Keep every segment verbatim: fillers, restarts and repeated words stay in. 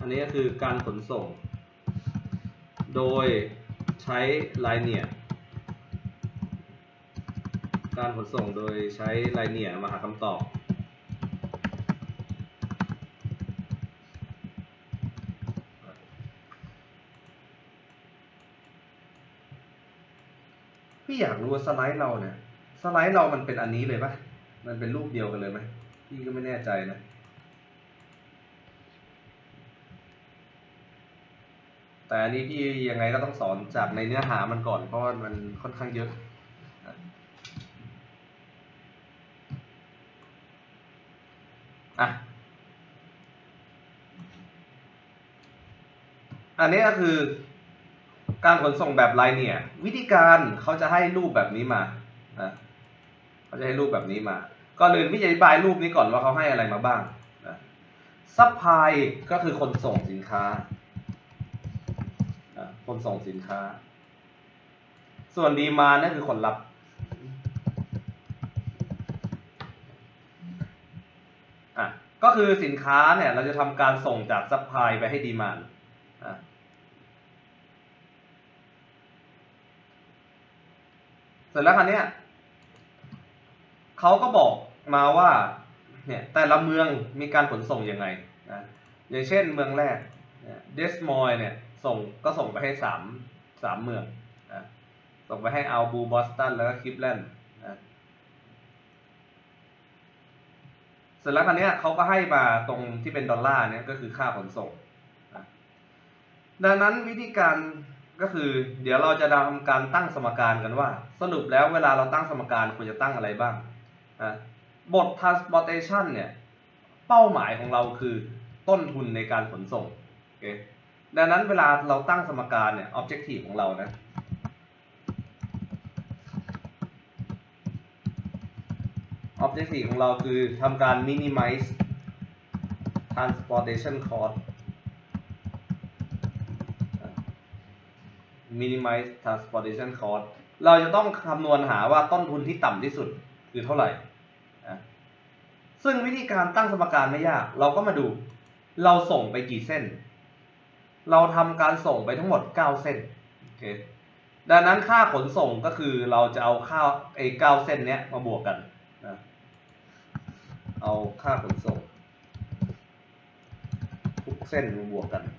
อันนี้ก็คือการขนส่งโดยใช้ linear การขนส่งโดยใช้ linear มาหาคำตอบพี่อยากรู้ว่าสไลด์เราเนี่ยสไลด์เรามันเป็นอันนี้เลยปะมันเป็นรูปเดียวกันเลยไหมพี่ก็ไม่แน่ใจนะแต่อันนี้พี่ยังไงก็ต้องสอนจากในเนื้อหามันก่อนเพราะว่ามันค่อนข้างเยอะอ่ะอันนี้ก็คือการขนส่งแบบไลน์เนี่ยวิธีการเขาจะให้รูปแบบนี้มานะเขาจะให้รูปแบบนี้มาก่อนอื่นพี่จะอธิบายรูปนี้ก่อนว่าเขาให้อะไรมาบ้างนะซัพพลายก็คือคนส่งสินค้าคนส่งสินค้าส่วนดีมานด์นั่นคือคนรับอ่ะก็คือสินค้าเนี่ยเราจะทำการส่งจากซัพพลายไปให้ดีมานด์อ่ะเสร็จแล้วคราวนี้เขาก็บอกมาว่าเนี่ยแต่ละเมืองมีการขนส่งยังไงนะอย่างเช่นเมืองแรกเดสมอยเนี่ยส่งก็ส่งไปให้สามสามเมืองนะส่งไปให้อัลบูบอสตันแล้วก็คลิฟแลนด์นะเสร็จแล้วคราวนี้เขาก็ให้มาตรงที่เป็นดอลลาร์เนี่ยก็คือค่าขนส่งนะดังนั้นวิธีการก็คือเดี๋ยวเราจะทำการตั้งสมการกันว่าสรุปแล้วเวลาเราตั้งสมการควรจะตั้งอะไรบ้างนะบท transportation เนี่ยเป้าหมายของเราคือต้นทุนในการขนส่งโอเคดังนั้นเวลาเราตั้งสมการเนี่ย objective ของเรานะ objective ของเราคือทำการ minimize transportation cost minimize transportation cost เราจะต้องคำนวณหาว่าต้นทุนที่ต่ำที่สุดคือเท่าไหร่ซึ่งวิธีการตั้งสมการไม่ยากเราก็มาดูเราส่งไปกี่เส้นเราทำการส่งไปทั้งหมดเก้าเส้นโอเคดังนั้นค่าขนส่งก็คือเราจะเอาค่าไอ้เก้าเส้นเนี้ยมาบวกกันนะเอาค่าขนส่งทุกเส้นมาบวกกัน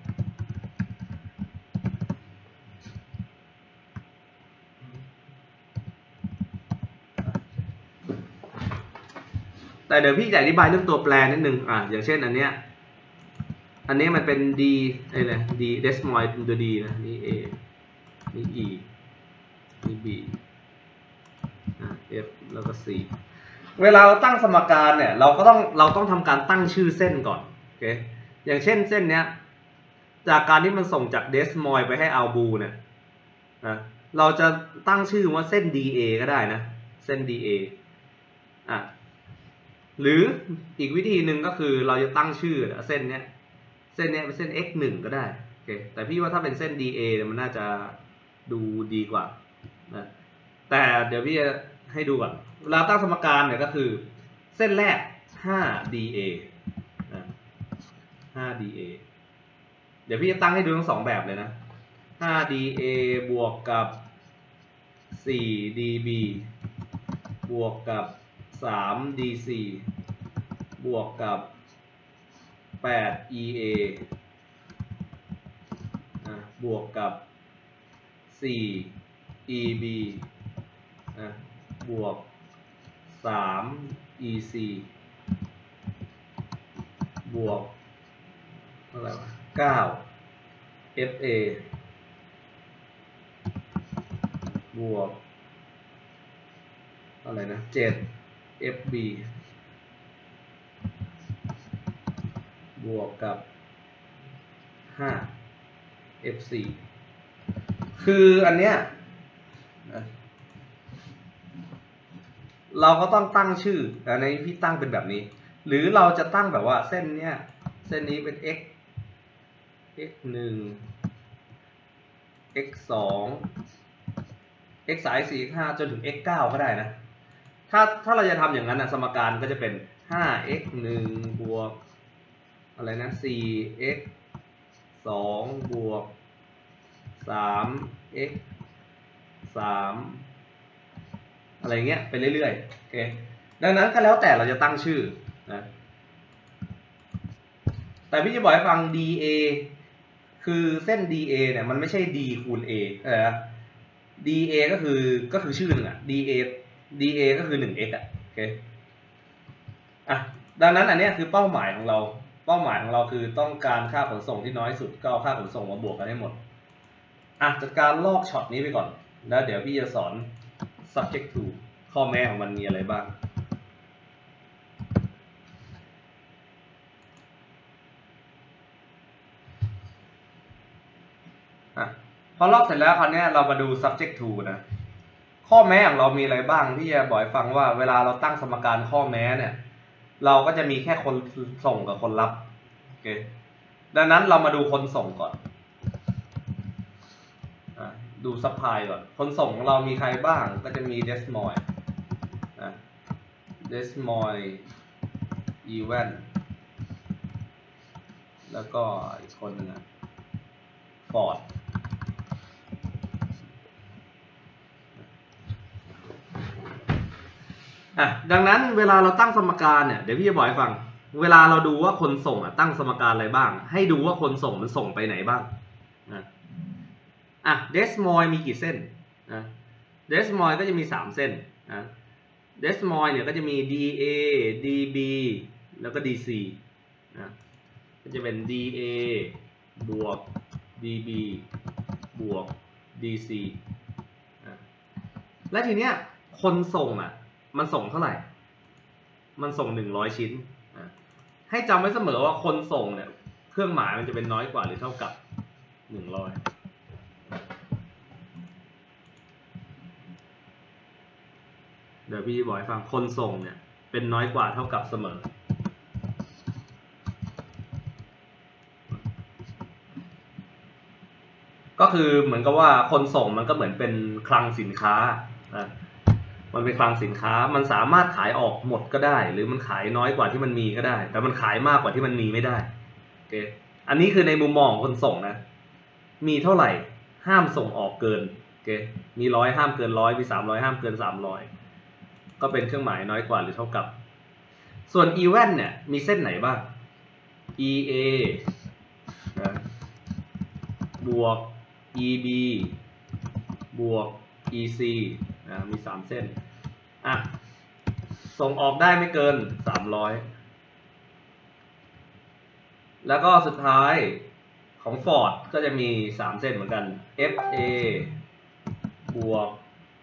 แต่เดี๋ยวพี่จะอธิบายเรื่องตัวแปรนิดนึงอ่ะอย่างเช่นอันเนี้ยอันนี้มันเป็น d อะไรนะ d desmoid เป็นตัว d นะนี่ a นี่ e นี่ b อ่ะ f แล้วก็ c เวลาเราตั้งสมการเนี่ยเราก็ต้องเราต้องทำการตั้งชื่อเส้นก่อนโอเคอย่างเช่นเส้นเนี้ยจากการที่มันส่งจาก desmoid ไปให้ albu เนี่ยนะเราจะตั้งชื่อว่าเส้น da ก็ได้นะเส้น da อ่ะหรืออีกวิธีหนึ่งก็คือเราจะตั้งชื่อเส้นเนี้ยเส้นเนี้ยเป็นเส้น x หนึ่ง ก็ได้โอเคแต่พี่ว่าถ้าเป็นเส้น da เนี่ยมันน่าจะดูดีกว่านะแต่เดี๋ยวพี่จะให้ดูก่อนเวลาตั้งสมการเนี่ยก็คือเส้นแรก ห้า da นะ ห้า da เดี๋ยวพี่จะตั้งให้ดูทั้งสองแบบเลยนะ ห้า da บวกกับ สี่ db บวกกับสาม dc บวกกับแปด ea นะบวกกับสี่ eb นะบวกสาม ec บวกเท่าไหร่วะเก้า fa บวกอะไรนะเจ็ด fb บวกกับห้า fc คืออันเนี้ยเราก็ต้องตั้งชื่ออันนี้พี่ตั้งเป็นแบบนี้หรือเราจะตั้งแบบว่าเส้นเนี้ยเส้นนี้เป็น x x หนึ่ง x สอง x สาม x สี่ x ห้าจนถึง x เก้าก็ได้นะถ้าถ้าเราจะทำอย่างนั้นนะสมการก็จะเป็น ห้า x หนึ่ง บวกอะไรนะ สี่ x สองบวกสาม x สามอะไรเงี้ยไปเรื่อยๆโอเคดังนั้นก็แล้วแต่เราจะตั้งชื่อนะแต่พี่จะบอกให้ฟัง dA คือเส้น dA เนี่ยมันไม่ใช่ d คูณ a เออ dA ก็คือก็คือชื่อหนึ่งอ่ะ dA dA ก็คือ หนึ่ง x อ่ะโอเคอ่ะดังนั้นอันนี้คือเป้าหมายของเราเป้าหมายของเราคือต้องการค่าขนส่งที่น้อยสุดก็เอาค่าขนส่งมาบวกกันให้หมดอ่ะจัดการลอกช็อตนี้ไปก่อนแล้วเดี๋ยวพี่จะสอน subject to ข้อแม้ของมันมีอะไรบ้างอ่ะพอลอกเสร็จแล้วคราวนี้เรามาดู subject to นะข้อแม้ของเรามีอะไรบ้างที่จะบอกให้ฟังว่าเวลาเราตั้งสมการข้อแม้เนี่ยเราก็จะมีแค่คนส่งกับคนรับโอเคดังนั้นเรามาดูคนส่งก่อนอ่ะดูซัพพลายก่อนคนส่งของเรามีใครบ้างก็จะมี Desmoid อ่ะ Desmoid Event แล้วก็อีกคนนึงอ่ะ Fordอ่ะดังนั้นเวลาเราตั้งสมการเนี่ยเดี๋ยวพี่จะบอกให้ฟังเวลาเราดูว่าคนส่งอ่ะตั้งสมการอะไรบ้างให้ดูว่าคนส่งมันส่งไปไหนบ้างนะอ่ะเดสมอยมีกี่เส้นนะเดสมอยก็จะมีสามเส้นนะเดสมอยเนี่ยก็จะมี dA dB แล้วก็ dC นะก็จะเป็น dA บวก dB บวก dC นะและทีเนี้ยคนส่งอ่ะมันส่งเท่าไหร่ มันส่งหนึ่งร้อยชิ้นให้จำไว้เสมอว่าคนส่งเนี่ยเครื่องหมายมันจะเป็นน้อยกว่าหรือเท่ากับหนึ่งร้อยเดี๋ยวพี่บอกให้ฟังคนส่งเนี่ยเป็นน้อยกว่าเท่ากับเสมอก็คือเหมือนกับว่าคนส่งมันก็เหมือนเป็นคลังสินค้านะมันเป็นคลังสินค้ามันสามารถขายออกหมดก็ได้หรือมันขายน้อยกว่าที่มันมีก็ได้แต่มันขายมากกว่าที่มันมีไม่ได้โอเคอันนี้คือในมุมมองของคนส่งนะมีเท่าไหร่ห้ามส่งออกเกินโอเคมีร้อยห้ามเกินร้อยมีสามร้อยห้ามเกินสามร้อยก็เป็นเครื่องหมายน้อยกว่าหรือเท่ากับส่วน event เนี่ยมีเส้นไหนบ้าง ea นะบวก eb บวก ec นะมีสามเส้นอ่ะส่งออกได้ไม่เกินสามร้อยแล้วก็สุดท้ายของ Ford ก็จะมีสามเส้นเหมือนกัน fa บวก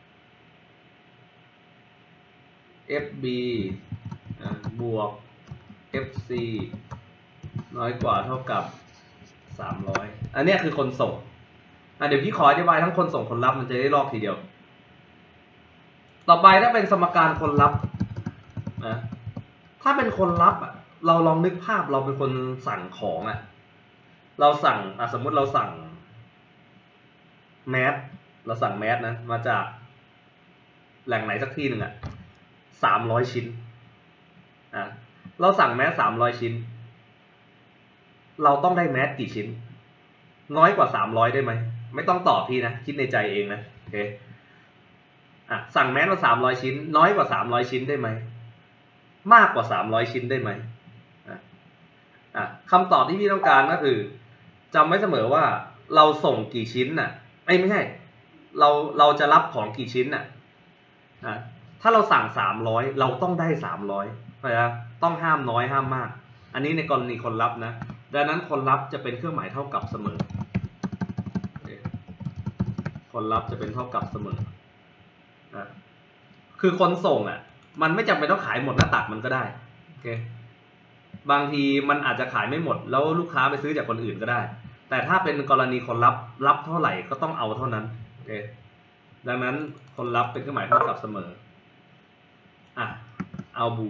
fb บวก fc น้อยกว่าเท่ากับสามร้อยอันนี้คือคนส่งอ่ะเดี๋ยวพี่ขออธิบายทั้งคนส่งคนรับมันจะได้ลอกทีเดียวต่อไปถ้าเป็นสมการคนรับนะถ้าเป็นคนรับอ่ะเราลองนึกภาพเราเป็นคนสั่งของอ่ะเราสั่งอ่ะสมมุติเราสั่งแมสเราสั่งแมสนะมาจากแหล่งไหนสักที่หนึ่งอ่ะสามร้อยชิ้นอ่ะเราสั่งแมสสามร้อยชิ้นเราต้องได้แมสกี่ชิ้นน้อยกว่าสามร้อยได้ไหมไม่ต้องตอบพี่นะคิดในใจเองนะโอเคอ่ะสั่งแมสมาสามร้อยชิ้นน้อยกว่าสามร้อยชิ้นได้ไหมมากกว่าสามร้อยชิ้นได้ไหมอ่ะอ่ะคำตอบที่พี่ต้องการก็คือจำไว้เสมอว่าเราส่งกี่ชิ้นน่ะไอ้ไม่ใช่เราเราจะรับของกี่ชิ้นน่ะอ่ะถ้าเราสั่งสามร้อยเราต้องได้สามร้อยเข้าใจป่ะต้องห้ามน้อยห้ามมากอันนี้ในกรณีคนรับนะดังนั้นคนรับจะเป็นเครื่องหมายเท่ากับเสมอคนรับจะเป็นเท่ากับเสมอนะคือคนส่งอ่ะมันไม่จำเป็นต้องขายหมดหน้าตักมันก็ได้โอเคบางทีมันอาจจะขายไม่หมดแล้วลูกค้าไปซื้อจากคนอื่นก็ได้แต่ถ้าเป็นกรณีคนรับรับเท่าไหร่ก็ต้องเอาเท่านั้นโอเคดังนั้นคนรับเป็นเครื่องหมายเท่ากับเสมออ่ะเอาบู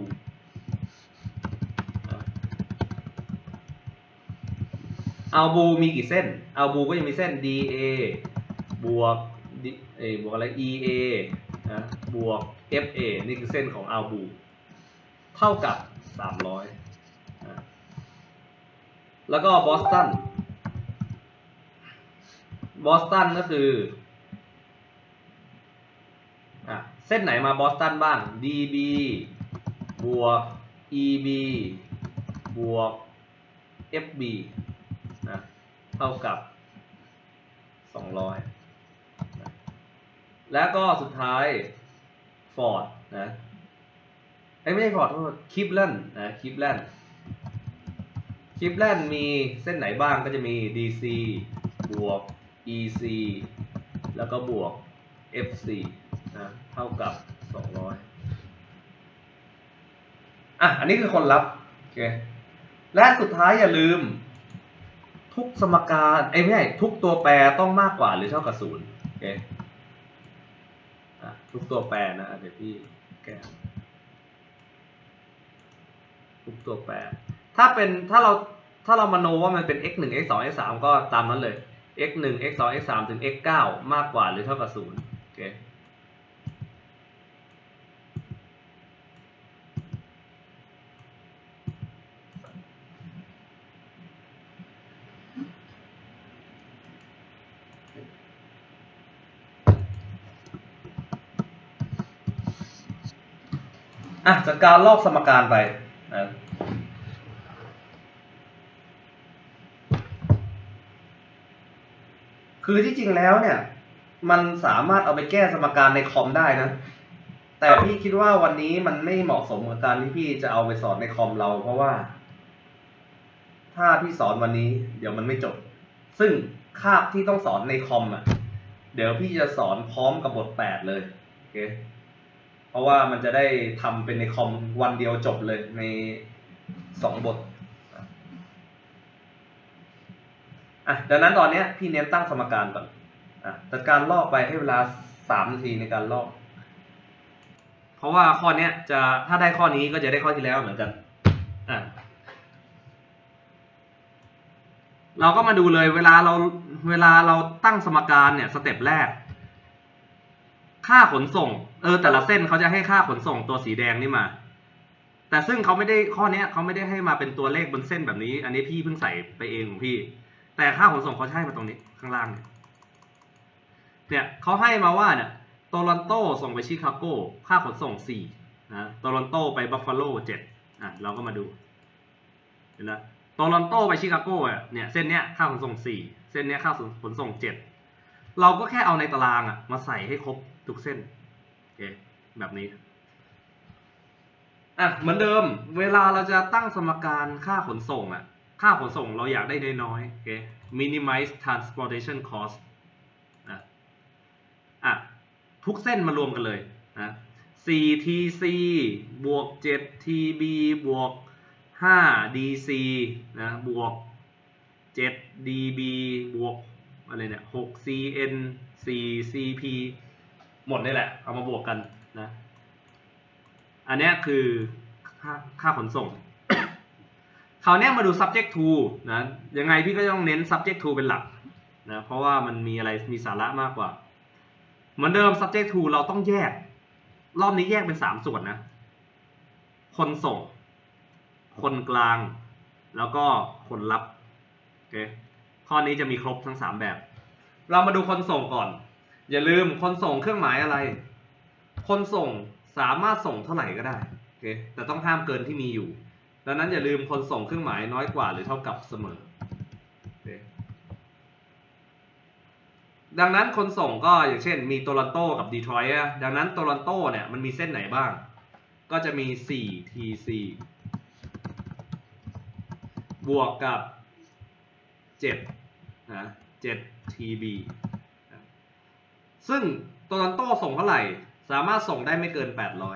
เอาบูมีกี่เส้นเอาบูก็จะมีเส้น dA บวกเอบวกอะไร ea นะบวก fa นี่คือเส้นของเอาบูเท่ากับสามร้อยนะแล้วก็บอสตันบอสตันก็คืออ่ะเส้นไหนมาบอสตันบ้าง ดี บี บวก อี บี บวก เอฟ บี นะเท่ากับสองร้อยนะแล้วก็สุดท้ายฟอร์ดนะไม่ใช่ฟอร์ดโทษคลิปแลนด์นะคลิปแลนด์คลิปแลนด์มีเส้นไหนบ้างก็จะมี ดี ซี บวก อี ซี แล้วก็บวก เอฟ ซี นะเท่ากับสองร้อยอ่ะอันนี้คือคนรับโอเคและสุดท้ายอย่าลืมทุกสมการไอ้ไม่ใช่ทุกตัวแปรต้องมากกว่าหรือเท่ากับศูนย์โอเคอ่ะทุกตัวแปรนะเดี๋ยวพี่แก้ทุกตัวแปรถ้าเป็นถ้าเราถ้าเรามโนว่ามันเป็น x หนึ่ง x สอง x สามก็ตามนั้นเลย x หนึ่ง x สอง x สามถึง x เก้ามากกว่าหรือเท่ากับศูนย์โอเคอ่ะจากการลอกสมการไปนะคือที่จริงแล้วเนี่ยมันสามารถเอาไปแก้สมการในคอมได้นะแต่พี่คิดว่าวันนี้มันไม่เหมาะสมกับการที่พี่จะเอาไปสอนในคอมเราเพราะว่าถ้าพี่สอนวันนี้เดี๋ยวมันไม่จบซึ่งคาบที่ต้องสอนในคอมอ่ะเดี๋ยวพี่จะสอนพร้อมกับบทแปดเลยโอเคเพราะว่ามันจะได้ทำเป็นในคอมวันเดียวจบเลยในสองบทอ่ะดังนั้นตอนนี้พี่เน้นตั้งสมการก่อนอ่ะจัดการลอกไปให้เวลาสามนาทีในการลอกเพราะว่าข้อนี้จะถ้าได้ข้อนี้ก็จะได้ข้อที่แล้วเหมือนกันอ่ะเราก็มาดูเลยเวลาเราเวลาเราตั้งสมการเนี่ยสเต็ปแรกค่าขนส่งเออแต่ละเส้นเขาจะให้ค่าขนส่งตัวสีแดงนี่มาแต่ซึ่งเขาไม่ได้ข้อนี้เขาไม่ได้ให้มาเป็นตัวเลขบนเส้นแบบนี้อันนี้พี่เพิ่งใส่ไปเองของพี่แต่ค่าขนส่งเขาให้มาตรงนี้ข้างล่างเนี่ยเนี่ยเขาให้มาว่าเนี่ยโตลอนโตส่งไปชิคาโกค่าขนส่งสี่นะโตลอนโตไปบัฟฟาโลเจ็ดอ่ะเราก็มาดูเห็นไหมโตลอนโตไปชิคาโกเนี่ยเส้นเนี้ยค่าขนส่งสี่เส้นเนี้ยค่าขนส่งเจ็ดเราก็แค่เอาในตารางอ่ะมาใส่ให้ครบทุกเส้นโอเคแบบนี้อ่ะเหมือนเดิมเวลาเราจะตั้งสมการค่าขนส่งอ่ะค่าขนส่งเราอยากได้น้อยๆโอเค minimize transportation cost อ่ะอ่ะทุกเส้นมารวมกันเลยนะ สี่ ที ซี บวก เจ็ด ที บี บวก ห้า ดี ซี นะบวก เจ็ด ดี บี บวกอะไรเนี่ย หก ซี เอ็น สี่ ซี พี หมดนี่แหละเอามาบวกกันนะอันนี้คือค่าค่าขนส่ง คราวนี้มาดู subject to นะยังไงพี่ก็ต้องเน้น subject to เป็นหลักนะเพราะว่ามันมีอะไรมีสาระมากกว่าเหมือนเดิม subject to เราต้องแยกรอบนี้แยกเป็นสามส่วนนะคนส่งคนกลางแล้วก็คนรับโอเคข้อนี้จะมีครบทั้งสามแบบเรามาดูคนส่งก่อนอย่าลืมคนส่งเครื่องหมายอะไรคนส่งสามารถส่งเท่าไหร่ก็ได้โอเคแต่ต้องห้ามเกินที่มีอยู่ดังนั้นอย่าลืมคนส่งเครื่องหมายน้อยกว่าหรือเท่ากับเสมอโอเคดังนั้นคนส่งก็อย่างเช่นมีโตลอนโตกับดีทรอยต์ดังนั้นโตลอนโตเนี่ยมันมีเส้นไหนบ้างก็จะมี สี่ ที ซี บวกกับ เจ็ด นะ เจ็ด ที บี ซึ่งโตลอนโตส่งเท่าไหร่สามารถส่งได้ไม่เกินแปดร้อย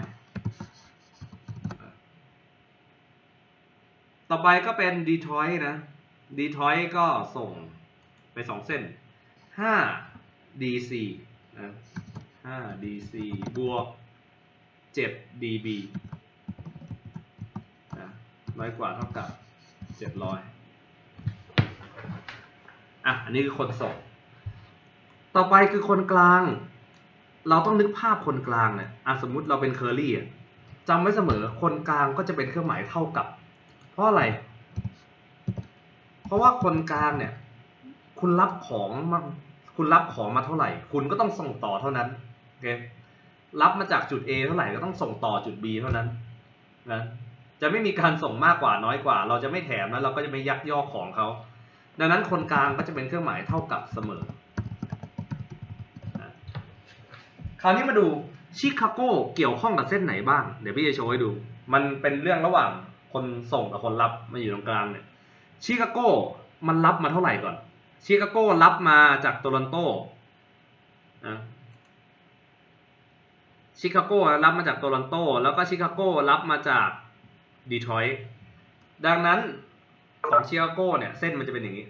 ต่อไปก็เป็นดีทรอยต์นะดีทรอยต์ก็ส่งไปสองเส้น ห้า ดี ซี นะ ห้า ดี ซี บวก เจ็ด ดี บี นะน้อยกว่าเท่ากับเจ็ดร้อยอ่ะอันนี้คือคนส่งต่อไปคือคนกลางเราต้องนึกภาพคนกลางเนี่ยอ่ะสมมุติเราเป็นเคอรี่อ่ะจำไว้เสมอคนกลางก็จะเป็นเครื่องหมายเท่ากับเพราะอะไรเพราะว่าคนกลางเนี่ยคุณรับของมาคุณรับของมาเท่าไหร่คุณก็ต้องส่งต่อเท่านั้นโอเครับมาจากจุด A เท่าไหร่ก็ต้องส่งต่อจุด B เท่านั้นนะจะไม่มีการส่งมากกว่าน้อยกว่าเราจะไม่แถมนะเราก็จะไม่ยักยอกของเขาดังนั้นคนกลางก็จะเป็นเครื่องหมายเท่ากับเสมอคราวนี้มาดูชิคาโกเกี่ยวข้องกับเส้นไหนบ้างเดี๋ยวพี่จะโชว์ให้ดูมันเป็นเรื่องระหว่างคนส่งกับคนรับมาอยู่ตรงกลางเนี่ยชิคาโกมันรับมาเท่าไหร่ก่อนชิคาโกรับมาจากโตรอนโตนะชิคาโกรับมาจากโตรอนโตแล้วก็ชิคาโกรับมาจากดีทรอยต์ดังนั้นของชิคาโกเนี่ยเส้นมันจะเป็นอย่างนี้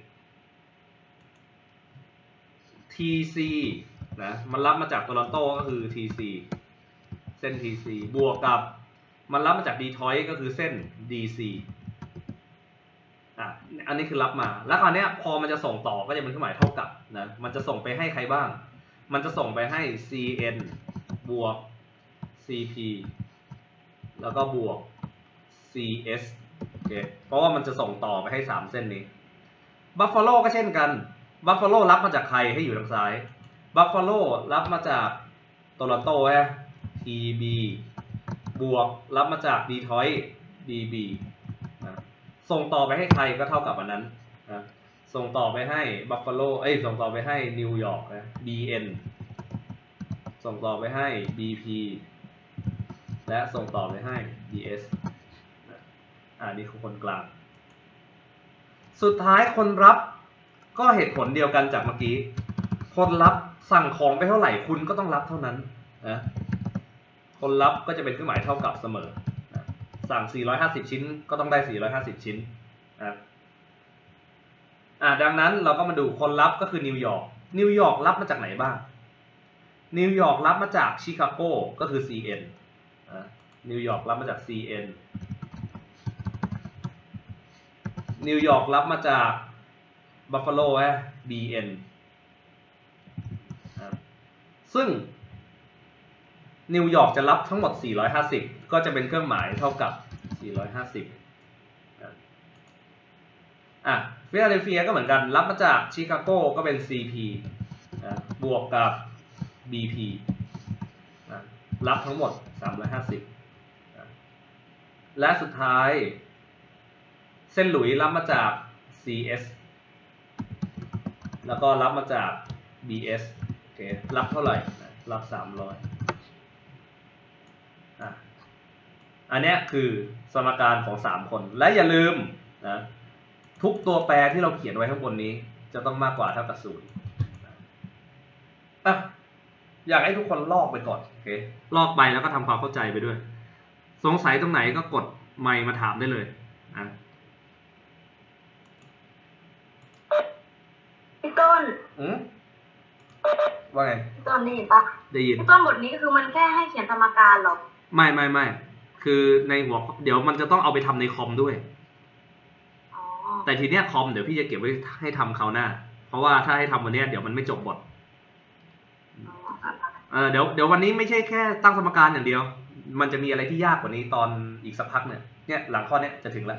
ที ซี นะมันรับมาจากโตรอนโตก็คือ ที ซี เส้น ที ซี บวกกับมันรับมาจากดีทรอยต์ก็คือเส้น ดี ซี อ่ะอันนี้คือรับมาแล้วคราวนี้พอมันจะส่งต่อก็จะเป็นเครื่องหมายเท่ากับนะมันจะส่งไปให้ใครบ้างมันจะส่งไปให้ ซี เอ็น บวก ซี พี แล้วก็บวก ซี เอส โอเคเพราะว่ามันจะส่งต่อไปให้สามเส้นนี้ Buffalo ก็เช่นกัน Buffalo รับมาจากใครให้อยู่ทางซ้าย Buffalo รับมาจากโตรอนโตฮะ ที บี บวกรับมาจาก Detroit ดี บี นะส่งต่อไปให้ใครก็เท่ากับอันนั้นนะส่งต่อไปให้ Buffalo เอ้ยส่งต่อไปให้นิวยอร์กนะ บี เอ็น ส่งต่อไปให้ บี พี และส่งต่อไปให้ ดี เอส อ่านี่คือคนกลางสุดท้ายคนรับก็เหตุผลเดียวกันจากเมื่อกี้คนรับสั่งของไปเท่าไหร่คุณก็ต้องรับเท่านั้นนะคนรับก็จะเป็นเครื่องหมายเท่ากับเสมอนะสั่งสี่ร้อยห้าสิบชิ้นก็ต้องได้สี่ร้อยห้าสิบชิ้นนะอ่าดังนั้นเราก็มาดูคนรับก็คือนิวยอร์กนิวยอร์กรับมาจากไหนบ้างนิวยอร์กรับมาจากชิคาโกก็คือ ซี เอ็น นะนิวยอร์กรับมาจาก ซี เอ็น นิวยอร์กรับมาจากบัฟฟาโลฮะ บี เอ็น ซึ่งนิวยอร์กจะรับทั้งหมดสี่ร้อยห้าสิบก็จะเป็นเครื่องหมายเท่ากับสี่ร้อยห้าสิบอ่ะฟิลาเดลเฟียก็เหมือนกันรับมาจากชิคาโกก็เป็น ซี พี นะบวกกับ บี พี นะรับทั้งหมดสามร้อยห้าสิบนะและสุดท้ายเส้นหลุยรับมาจาก ซี เอส แล้วก็รับมาจาก บี เอส โอเครับเท่าไหร่รับสามร้อยอ่ะอันนี้คือสมการของสามคนและอย่าลืมนะทุกตัวแปรที่เราเขียนไว้ข้างบนนี้จะต้องมากกว่าเท่ากับศูนย์อ่ะอยากให้ทุกคนลอกไปก่อนโอเคลอกไปแล้วก็ทำความเข้าใจไปด้วยสงสัยตรงไหนก็กดไมค์มาถามได้เลยอ่ะพี่ต้นอืมว่าไงตอนนี้เห็นปะได้ยินพี่ต้นบทนี้คือมันแค่ให้เขียนสมการหรอไม่ไม่ไม่คือในหัวเดี๋ยวมันจะต้องเอาไปทำในคอมด้วยแต่ทีเนี้ยคอมเดี๋ยวพี่จะเก็บไว้ให้ทำคราวหน้าเพราะว่าถ้าให้ทำวันนี้เดี๋ยวมันไม่จบบทเออเดี๋ยวเดี๋ยววันนี้ไม่ใช่แค่ตั้งสมการอย่างเดียวมันจะมีอะไรที่ยากกว่านี้ตอนอีกสักพักเนี่ยเนี่ยหลังข้อนี้จะถึงแล้ว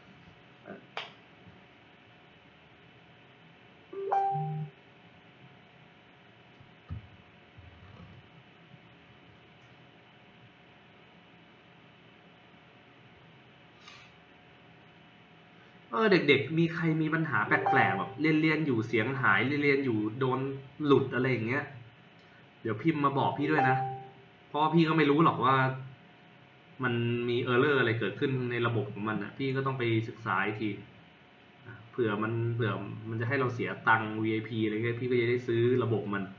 เออเด็กๆมีใครมีปัญหาแปลกๆแบบเรียนเรียนอยู่เสียงหายเรียนเรียนอยู่โดนหลุดอะไรอย่างเงี้ยเดี๋ยวพิมพ์มาบอกพี่ด้วยนะเพราะพี่ก็ไม่รู้หรอกว่ามันมีเออร์เลอร์อะไรเกิดขึ้นในระบบของมันนะพี่ก็ต้องไปศึกษาอีกทีเผื่อมันเผื่อมันจะให้เราเสียตังค์ วี ไอ พี อะไรเงี้ยพี่ก็จะได้ซื้อระบบมัน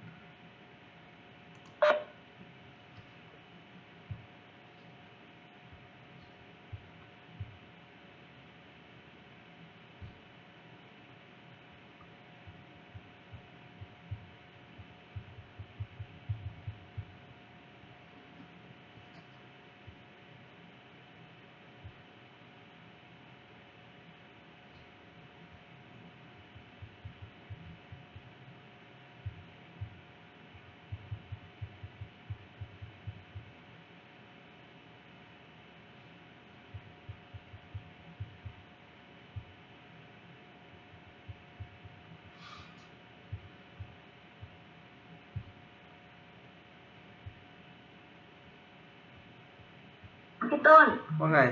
พี่ต้นว่าไง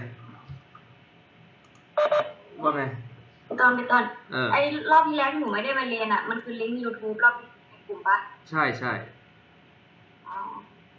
ว่าไงพี่ต้นพี่ต้นเออไอ้รอบที่แล้วที่หนูไม่ได้มาเรียนอ่ะมันคือลิงก์ YouTube รอบที่ในกลุ่มปะใช่ใช่อ๋อ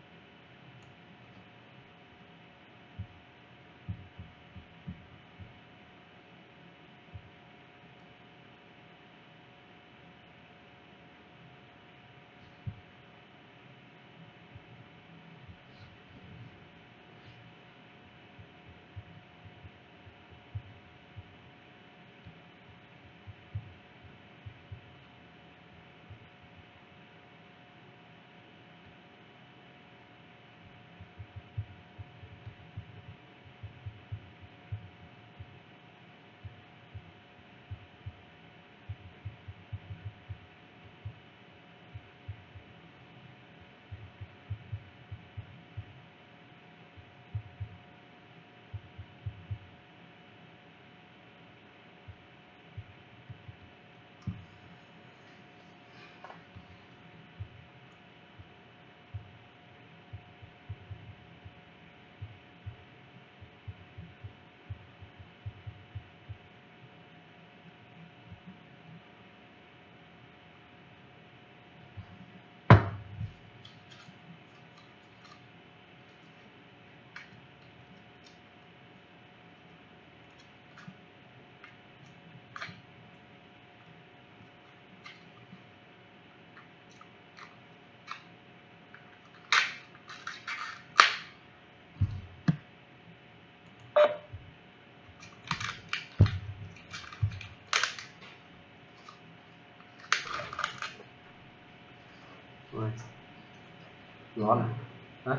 ร้อนอ่ะฮะ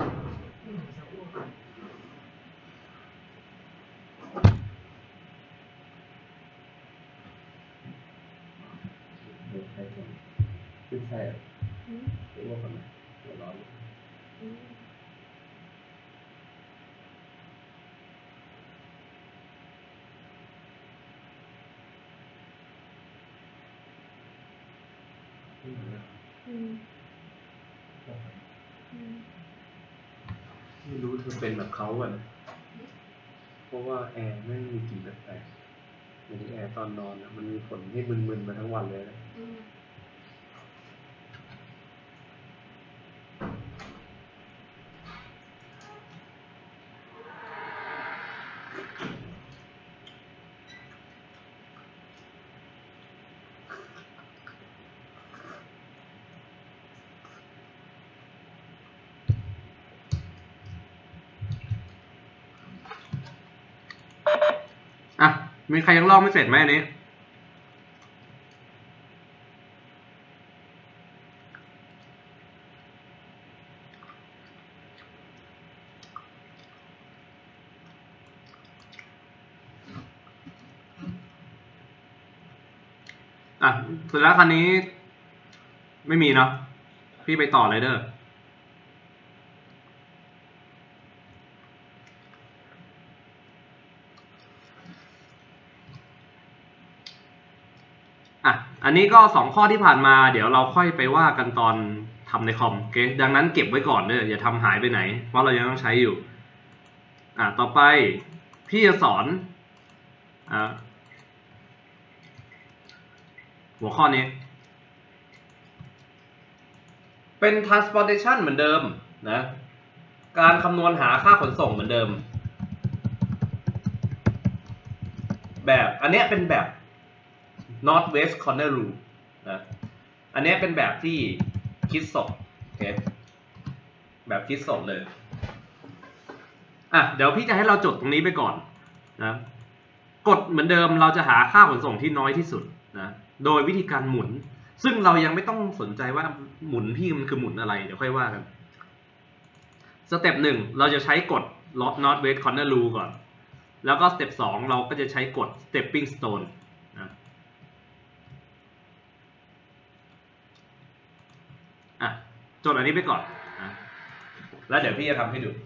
ขึ้นใช่หรอหรือว่าคนไหนหัวร้อนไม่รู้เธอเป็นแบบเขาอ่ะนะเพราะว่าแอร์ไม่มีกลิ่นแปลกๆเหมือนแอร์ตอนนอนอ่ะมันมีผลให้มึนๆมาทั้งวันเลยนะอ่ะมีใครยังลอกไม่เสร็จไหมอันนี้อ่ะเสร็จแล้วคันนี้ไม่มีเนาะพี่ไปต่อเลยเด้ออ่ะอันนี้ก็สองข้อที่ผ่านมาเดี๋ยวเราค่อยไปว่ากันตอนทำในคอมโอเคดังนั้นเก็บไว้ก่อนเด้ออย่าทำหายไปไหนเพราะเรายังต้องใช้อยู่อ่ะต่อไปพี่จะสอนอ่ะหัวข้อนี้เป็น transportation เหมือนเดิมนะการคำนวณหาค่าขนส่งเหมือนเดิมแบบอันนี้เป็นแบบ north west corner rule นะอันนี้เป็นแบบที่คิดสดโอเคแบบคิดสดเลยอ่ะเดี๋ยวพี่จะให้เราจดตรงนี้ไปก่อนนะกฎเหมือนเดิมเราจะหาค่าขนส่งที่น้อยที่สุดนะโดยวิธีการหมุนซึ่งเรายังไม่ต้องสนใจว่าหมุนพี่มันคือหมุนอะไรเดี๋ยวค่อยว่ากันสเต็ปหนึ่งเราจะใช้กฎ north west corner rule ก่อนแล้วก็สเต็ปสองเราก็จะใช้กฎ stepping stone นะอ่ะจดอันนี้ไปก่อนนะแล้วเดี๋ยวพี่จะทำให้ดู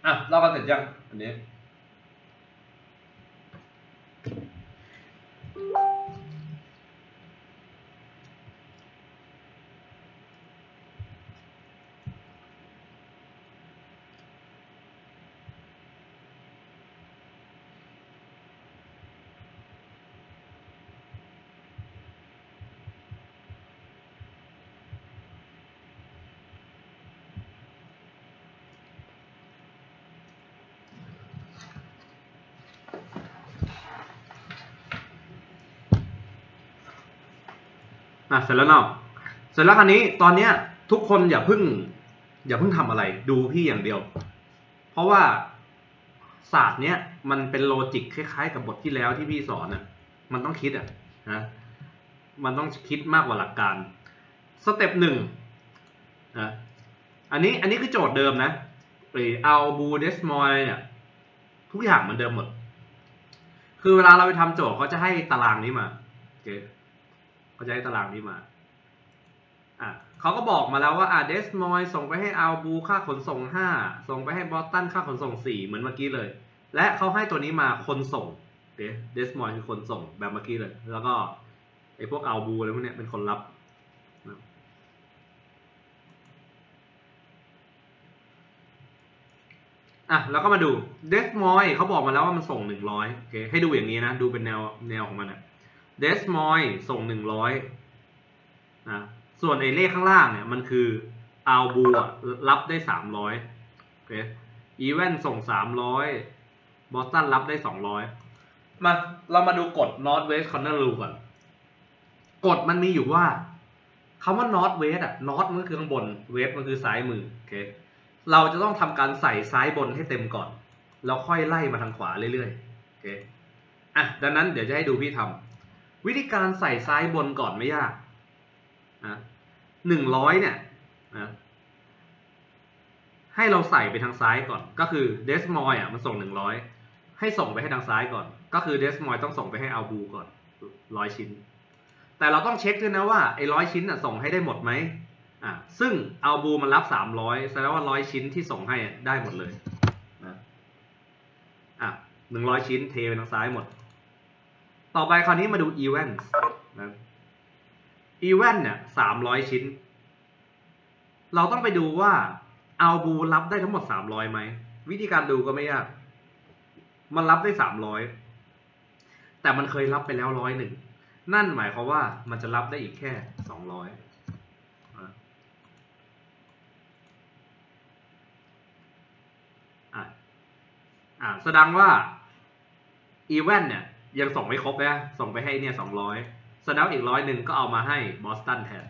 อ่ะเราก็เสร็จยังอันนี้อ่ะเสร็จแล้วเนาะเสร็จแล้วคราวนี้ตอนเนี้ยทุกคนอย่าเพิ่งอย่าเพิ่งทำอะไรดูพี่อย่างเดียวเพราะว่าศาสตร์เนี้ยมันเป็นโลจิกคล้ายๆกับบทที่แล้วที่พี่สอนอ่ะมันต้องคิดอ่ะนะมันต้องคิดมากกว่าหลักการสเต็ปหนึ่งนะอันนี้อันนี้คือโจทย์เดิมนะเอาบูเดสมอยเนี่ยทุกอย่างเหมือนเดิมหมดคือเวลาเราไปทำโจทย์เขาจะให้ตารางนี้มาโอเคเขาจะให้ตารางนี้มาอ่ะเขาก็บอกมาแล้วว่าอ่ะเดสมอยส่งไปให้อัลบูค่าขนส่งห้าส่งไปให้บอสตันค่าขนส่งสี่เหมือนเมื่อกี้เลยและเขาให้ตัวนี้มาคนส่งเดสมอยคือคนส่งแบบเมื่อกี้เลยแล้วก็ไอ้พวกอัลบูอะไรพวกเนี้ยเป็นคนรับอ่ะแล้วก็มาดูเดสมอยเขาบอกมาแล้วว่ามันส่งหนึ่งร้อยโอเคให้ดูอย่างนี้นะดูเป็นแนวแนวของมันนะเดสมอยส่งหนึ่งร้อยนะส่วนไอ้เลขข้างล่างเนี่ยมันคืออัลบูรับได้สามร้อยโอเคอีเวนส่งสามร้อยบอสตันรับได้สองร้อยมาเรามาดูกฎ North West Corner Rule ก่อนกฎมันมีอยู่ว่าคำว่า North West อ่ะ North มันคือข้างบน West มันคือซ้ายมือโอเคเราจะต้องทำการใส่ซ้ายบนให้เต็มก่อนแล้วค่อยไล่มาทางขวาเรื่อยๆโอเคอ่ะดังนั้นเดี๋ยวจะให้ดูพี่ทำวิธีการใส่ซ้ายบนก่อนไม่ยากนะหนึ่งร้อยเนี่ยนะให้เราใส่ไปทางซ้ายก่อนก็คือเดสมอยอ่ะมันส่งหนึ่งร้อยให้ส่งไปให้ทางซ้ายก่อนก็คือเดสมอยต้องส่งไปให้อัลบูก่อนร้อยชิ้นแต่เราต้องเช็คด้วยนะว่าไอ้ร้อยชิ้นอ่ะส่งให้ได้หมดไหมอ่ะซึ่งอัลบูมันรับสามร้อยแสดงว่าร้อยชิ้นที่ส่งให้ได้หมดเลยนะอ่ะหนึ่งร้อยชิ้นเทไปทางซ้ายหมดต่อไปคราวนี้มาดูอีเวนต์นะอีเวนต์เนี่ยสามร้อยชิ้นเราต้องไปดูว่าอัลบูรับได้ทั้งหมดสามร้อยไหมวิธีการดูก็ไม่ยากมันรับได้สามร้อยแต่มันเคยรับไปแล้วร้อยหนึ่งนั่นหมายความว่ามันจะรับได้อีกแค่สองร้อยอ่ะอ่ะแสดงว่าอีเวนต์เนี่ยยังส่งไม่ครบนะส่งไปให้เนี่ยสองร้อยแสดงอีกร้อยหนึ่งก็เอามาให้บอสตันแทน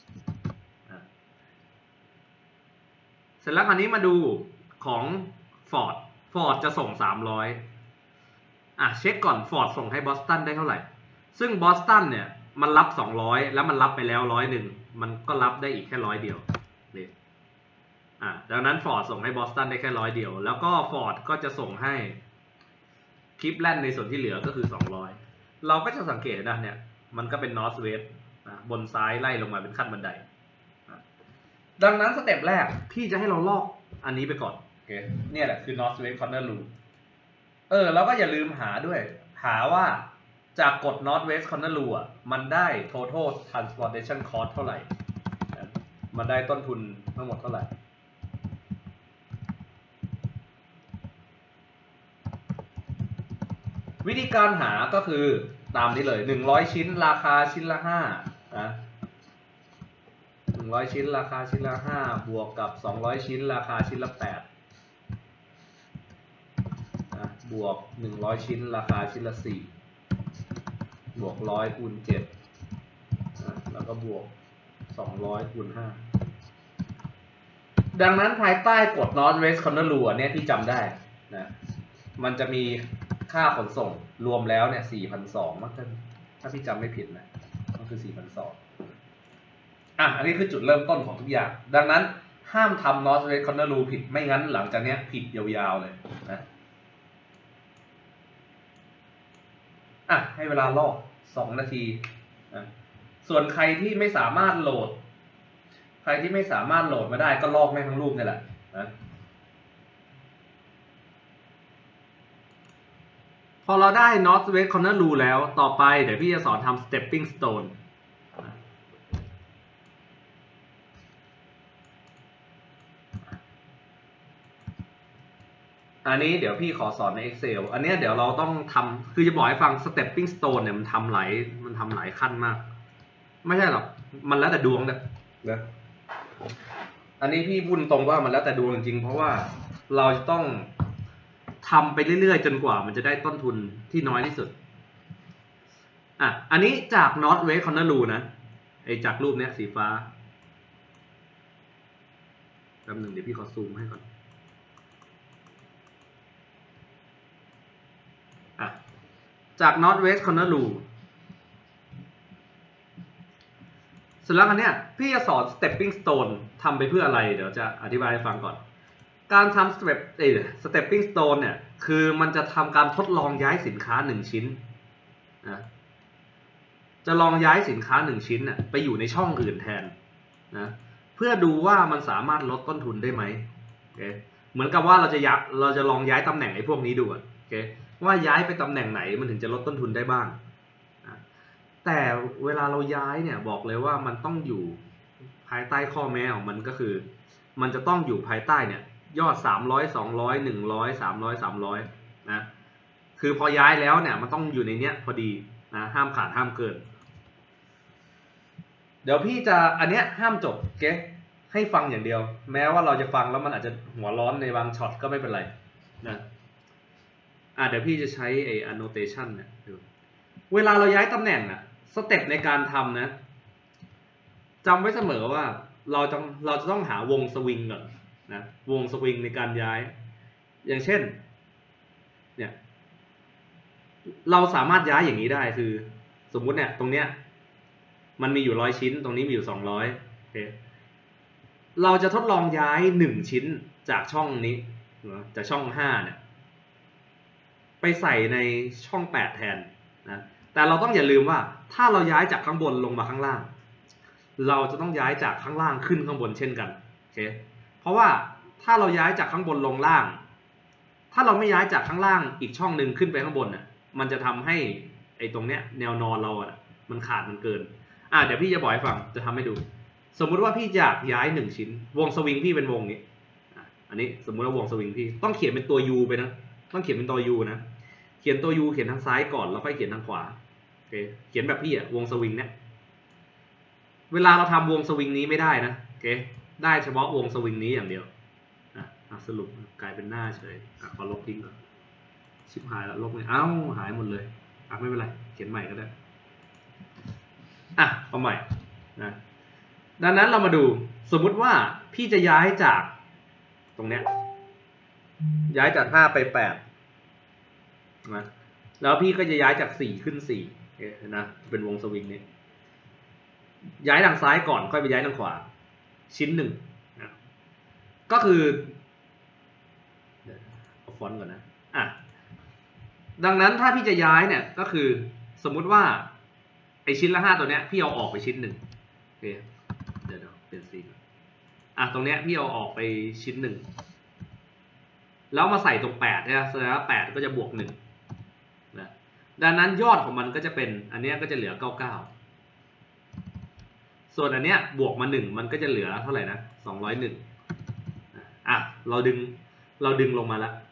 เสร็จแล้วคราวนี้มาดูของฟอร์ดฟอร์ดจะส่งสามร้อยอ่ะเช็คก่อนฟอร์ดส่งให้บอสตันได้เท่าไหร่ซึ่งบอสตันเนี่ยมันรับสองร้อยแล้วมันรับไปแล้วร้อยหนึ่งมันก็รับได้อีกแค่ร้อยเดียวนี่อ่ะดังนั้นฟอร์ดส่งให้บอสตันได้แค่ร้อยเดียวแล้วก็ฟอร์ดก็จะส่งให้คลิปแลนด์ในส่วนที่เหลือก็คือสองร้อยเราก็จะสังเกตนะเนี่ยมันก็เป็นนอร์ทเวสต์บนซ้ายไล่ลงมาเป็นขั้นบันไดดังนั้นสเต็ปแรกพี่จะให้เราลอกอันนี้ไปก่อนโอเคเนี่ยแหละคือ North West Corner Rule เออแล้วก็อย่าลืมหาด้วยหาว่าจากกฎ North West Corner Rule อ่ะมันได้ total transportation cost เท่าไหร่มันได้ต้นทุนทั้งหมดเท่าไหร่วิธีการหาก็คือตามนี้เลยหนึ่งร้อยชิ้นราคาชิ้นละห้านะหนึ่งร้อยชิ้นราคาชิ้นละห้าบวกกับสองร้อยชิ้นราคาชิ้นละแปดนะบวกหนึ่งร้อยชิ้นราคาชิ้นละสี่บวกหนึ่งร้อยคูณเจ็ดนะแล้วก็บวกสองร้อยคูณห้าดังนั้นภายใต้กฎ North West Corner Rule เนี่ยที่จำได้นะมันจะมีค่าขนส่งรวมแล้วเนี่ย สี่พันสองร้อย มั้งถ้าพี่จำไม่ผิดนะก็คือ สี่พันสองร้อยอ่ะอันนี้คือจุดเริ่มต้นของทุกอย่างดังนั้นห้ามทำ North West Corner Rule ผิดไม่งั้นหลังจากนี้ผิดยาวๆเลยนะอ่ะให้เวลาลอกสองนาทีนะส่วนใครที่ไม่สามารถโหลดใครที่ไม่สามารถโหลดมาได้ก็ลอกแม่งทั้งรูปนี่แหละนะพอเราได้ north west corner rule แล้วต่อไปเดี๋ยวพี่จะสอนทำ stepping stone อันนี้เดี๋ยวพี่ขอสอนใน Excel อันนี้เดี๋ยวเราต้องทำคือจะบอกให้ฟัง stepping stone เนี่ยมันทำหลายมันทำหลายขั้นมากไม่ใช่หรอกมันแล้วแต่ดวงนะนะอันนี้พี่พูดตรงว่ามันแล้วแต่ดวงจริงเพราะว่าเราจะต้องทำไปเรื่อยๆจนกว่ามันจะได้ต้นทุนที่น้อยที่สุดอ่ะอันนี้จาก north west corner rule นะไอจากรูปเนี้ยสีฟ้าแป๊บหนึ่งเดี๋ยวพี่ขอซูมให้ก่อนอ่ะจาก north west corner rule เสร็จแล้วอันเนี้ยพี่จะสอน stepping stone ทำไปเพื่ออะไรเดี๋ยวจะอธิบายให้ฟังก่อนการทำ step เอ่อ stepping stone เนี่ยคือมันจะทำการทดลองย้ายสินค้าหนึ่งชิ้นนะจะลองย้ายสินค้าหนึ่งชิ้นน่ะไปอยู่ในช่องอื่นแทนนะเพื่อดูว่ามันสามารถลดต้นทุนได้ไหมโอเคเหมือนกับว่าเราจะยักเราจะลองย้ายตำแหน่งไอ้พวกนี้ดูโอเคว่าย้ายไปตำแหน่งไหนมันถึงจะลดต้นทุนได้บ้างนะแต่เวลาเราย้ายเนี่ยบอกเลยว่ามันต้องอยู่ภายใต้ข้อแม้ของมันก็คือมันจะต้องอยู่ภายใต้เนี่ยยอดสามร้อย สองร้อย หนึ่งร้อย สามร้อย สามร้อยนะคือพอย้ายแล้วเนี่ยมันต้องอยู่ในเนี้ยพอดีนะห้ามขาดห้ามเกินเดี๋ยวพี่จะอันเนี้ยห้ามจบเก๊ให้ฟังอย่างเดียวแม้ว่าเราจะฟังแล้วมันอาจจะหัวร้อนในบางช็อตก็ไม่เป็นไรนะอ่ะเดี๋ยวพี่จะใช้ไอ้ annotation เนี่ยดูเวลาเราย้ายตำแหน่งอะสเต็ปในการทำนะจำไว้เสมอว่าเราจะเราจะต้องหาวงสวิงก่อนนะวงสวิงในการย้ายอย่างเช่นเนี่ยเราสามารถย้ายอย่างนี้ได้คือสมมุติเนี่ยตรงเนี้ยมันมีอยู่ร้อยชิ้นตรงนี้มีอยู่สองร้อยโอเคเราจะทดลองย้ายหนึ่งชิ้นจากช่องนี้จากช่องห้าเนี่ยไปใส่ในช่องแปดแทนนะแต่เราต้องอย่าลืมว่าถ้าเราย้ายจากข้างบนลงมาข้างล่างเราจะต้องย้ายจากข้างล่างขึ้นข้างบนเช่นกันโอเคเพราะว่าถ้าเราย้ายจากข้างบนลงล่างถ้าเราไม่ย้ายจากข้างล่างอีกช่องหนึ่งขึ้นไปข้างบนน่ะมันจะทำให้ไอ้ตรงเนี้ยแนวนอนเราอ่ะมันขาดมันเกินอ่ะเดี๋ยวพี่จะบอกให้ฟังจะทำให้ดูสมมุติว่าพี่อยากย้ายหนึ่งชิ้นวงสวิงพี่เป็นวงนี้อันนี้สมมุติว่าวงสวิงพี่ต้องเขียนเป็นตัว U ไปนะต้องเขียนเป็นตัว U นะเขียนตัว U เขียนทางซ้ายก่อนแล้วค่อยเขียนทางขวาโอเคเขียนแบบพี่อ่ะวงสวิงเนี่ยเวลาเราทำวงสวิงนี้ไม่ได้นะโอเคได้เฉพาะวงสวิงนี้อย่างเดียวอ่ะสรุปกลายเป็นหน้าเฉยอ่ะขอลบทิ้งก่อนชิบหายแล้วลบเลยเอ้าหายหมดเลยอ่ะไม่เป็นไรเขียนใหม่ก็ได้อ่ะเอาใหม่นะดังนั้นเรามาดูสมมุติว่าพี่จะย้ายจากตรงเนี้ยย้ายจากห้าไปแปดนะแล้วพี่ก็จะย้ายจากสี่ขึ้นสี่นะเป็นวงสวิงนี้ย้ายทางซ้ายก่อนค่อยไปย้ายทางขวาชิ้นหนึ่งนะก็คือเดี๋ยวเอาฟอนต์ก่อนนะอ่ะดังนั้นถ้าพี่จะย้ายเนี่ยก็คือสมมุติว่าไอชิ้นละห้าตัวเนี้ยพี่เอาออกไปชิ้นหนึ่งโอเคเดี๋ยวเปลี่ยนสีอ่ะตรงเนี้ยพี่เอาออกไปชิ้นหนึ่งแล้วมาใส่ตรงแปดเนี่ยแสดงว่าแปดก็จะบวกหนึ่งนะดังนั้นยอดของมันก็จะเป็นอันเนี้ยก็จะเหลือเก้าสิบเก้าส่วนอันเนี้ยบวกมาหนึ่งมันก็จะเหลือเท่าไหร่นะสองร้อยหนึ่งอ่ะเราดึงเราดึงลงมาแล้ว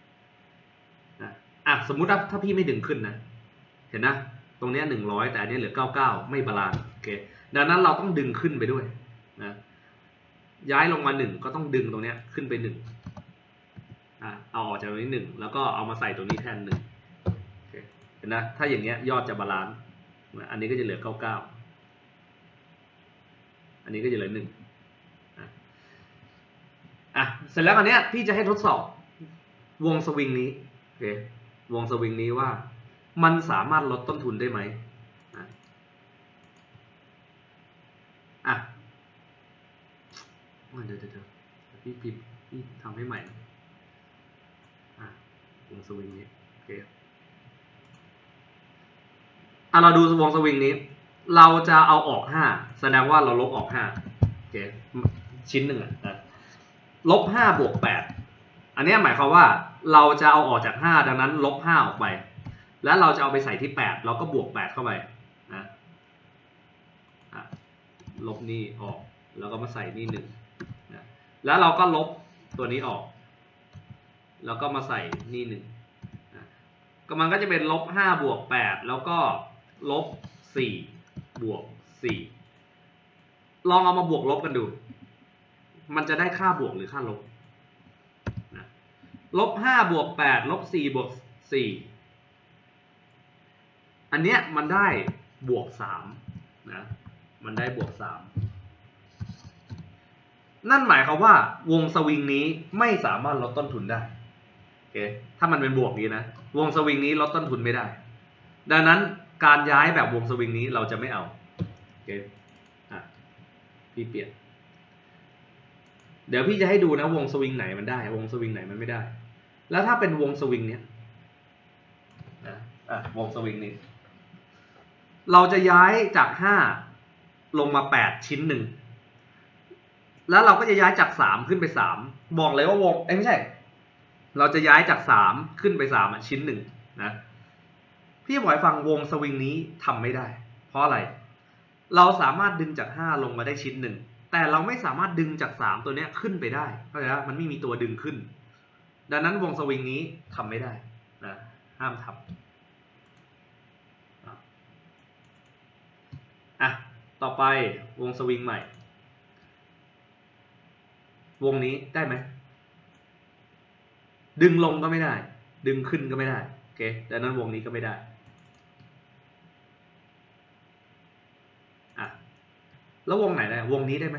อ่ะสมมุติว่าถ้าพี่ไม่ดึงขึ้นนะเห็นนะตรงเนี้ยหนึ่งร้อยแต่อันนี้เหลือเก้าสิบเก้าไม่บาลานซ์โอเคดังนั้นเราต้องดึงขึ้นไปด้วยนะย้ายลงมาหนึ่งก็ต้องดึงตรงเนี้ยขึ้นไปหนึ่งอ่ะเอาออกจากตรงนี้หนึ่งแล้วก็เอามาใส่ตรงนี้แทนหนึ่งโอเคเห็นนะถ้าอย่างเงี้ยยอดจะบาลานซ์อันนี้ก็จะเหลือเก้าสิบเก้าอันนี้ก็จะเหลือหนึ่งอ่ะเสร็จแล้วอันเนี้ยพี่จะให้ทดสอบวงสวิงนี้โอเควงสวิงนี้ว่ามันสามารถลดต้นทุนได้ไหมอ่ะเดี๋ยวเดี๋ยวพี่พิมพ์พี่ทำให้ใหม่อ่ะวงสวิงนี้โอเคอ่ะเราดูวงสวิงนี้เราจะเอาออกห้าแสดงว่าเราลบออกห้าโอเคชิ้นหนึ่งอ่ะลบห้าบวกแปดอันนี้หมายความว่าเราจะเอาออกจากห้าดังนั้นลบห้าออกไปแล้วเราจะเอาไปใส่ที่แปดเราก็บวกแปดเข้าไปนะลบนี่ออกแล้วก็มาใส่นี่หนึ่งนะแล้วเราก็ลบตัวนี้ออกแล้วก็มาใส่นี่หนึ่งนะก็มันก็จะเป็นลบห้าบวกแปดแล้วก็ลบสี่บวกสี่ลองเอามาบวกลบกันดูมันจะได้ค่าบวกหรือค่าลบนะลบห้าบวกแปดลบสี่บวกสี่อันเนี้ยมันได้บวกสามนะมันได้บวกสามนั่นหมายความว่าวงสวิงนี้ไม่สามารถลดต้นทุนได้โอเคถ้ามันเป็นบวกนี้นะวงสวิงนี้ลดต้นทุนไม่ได้ดังนั้นการย้ายแบบวงสวิงนี้เราจะไม่เอาโอเคอ่ะพี่เปลี่ยนเดี๋ยวพี่จะให้ดูนะวงสวิงไหนมันได้วงสวิงไหนมันไม่ได้แล้วถ้าเป็นวงสวิงเนี้ยนะอ่ะวงสวิงนี้เราจะย้ายจากห้าลงมาแปดชิ้นหนึ่งแล้วเราก็จะย้ายจากสามขึ้นไปสามบอกเลยว่าวงเอ้ยไม่ใช่เราจะย้ายจากสามขึ้นไปสามชิ้นหนึ่งนะพี่บอกให้ฟังวงสวิงนี้ทำไม่ได้เพราะอะไรเราสามารถดึงจากห้าลงมาได้ชิ้นหนึ่งแต่เราไม่สามารถดึงจากสามตัวเนี้ยขึ้นไปได้เข้าใจไหมมันไม่มีตัวดึงขึ้นดังนั้นวงสวิงนี้ทำไม่ได้นะห้ามทำอ่ะต่อไปวงสวิงใหม่วงนี้ได้ไหมดึงลงก็ไม่ได้ดึงขึ้นก็ไม่ได้โอเคดังนั้นวงนี้ก็ไม่ได้อ่ะแล้ววงไหนได้วงนี้ได้ไหม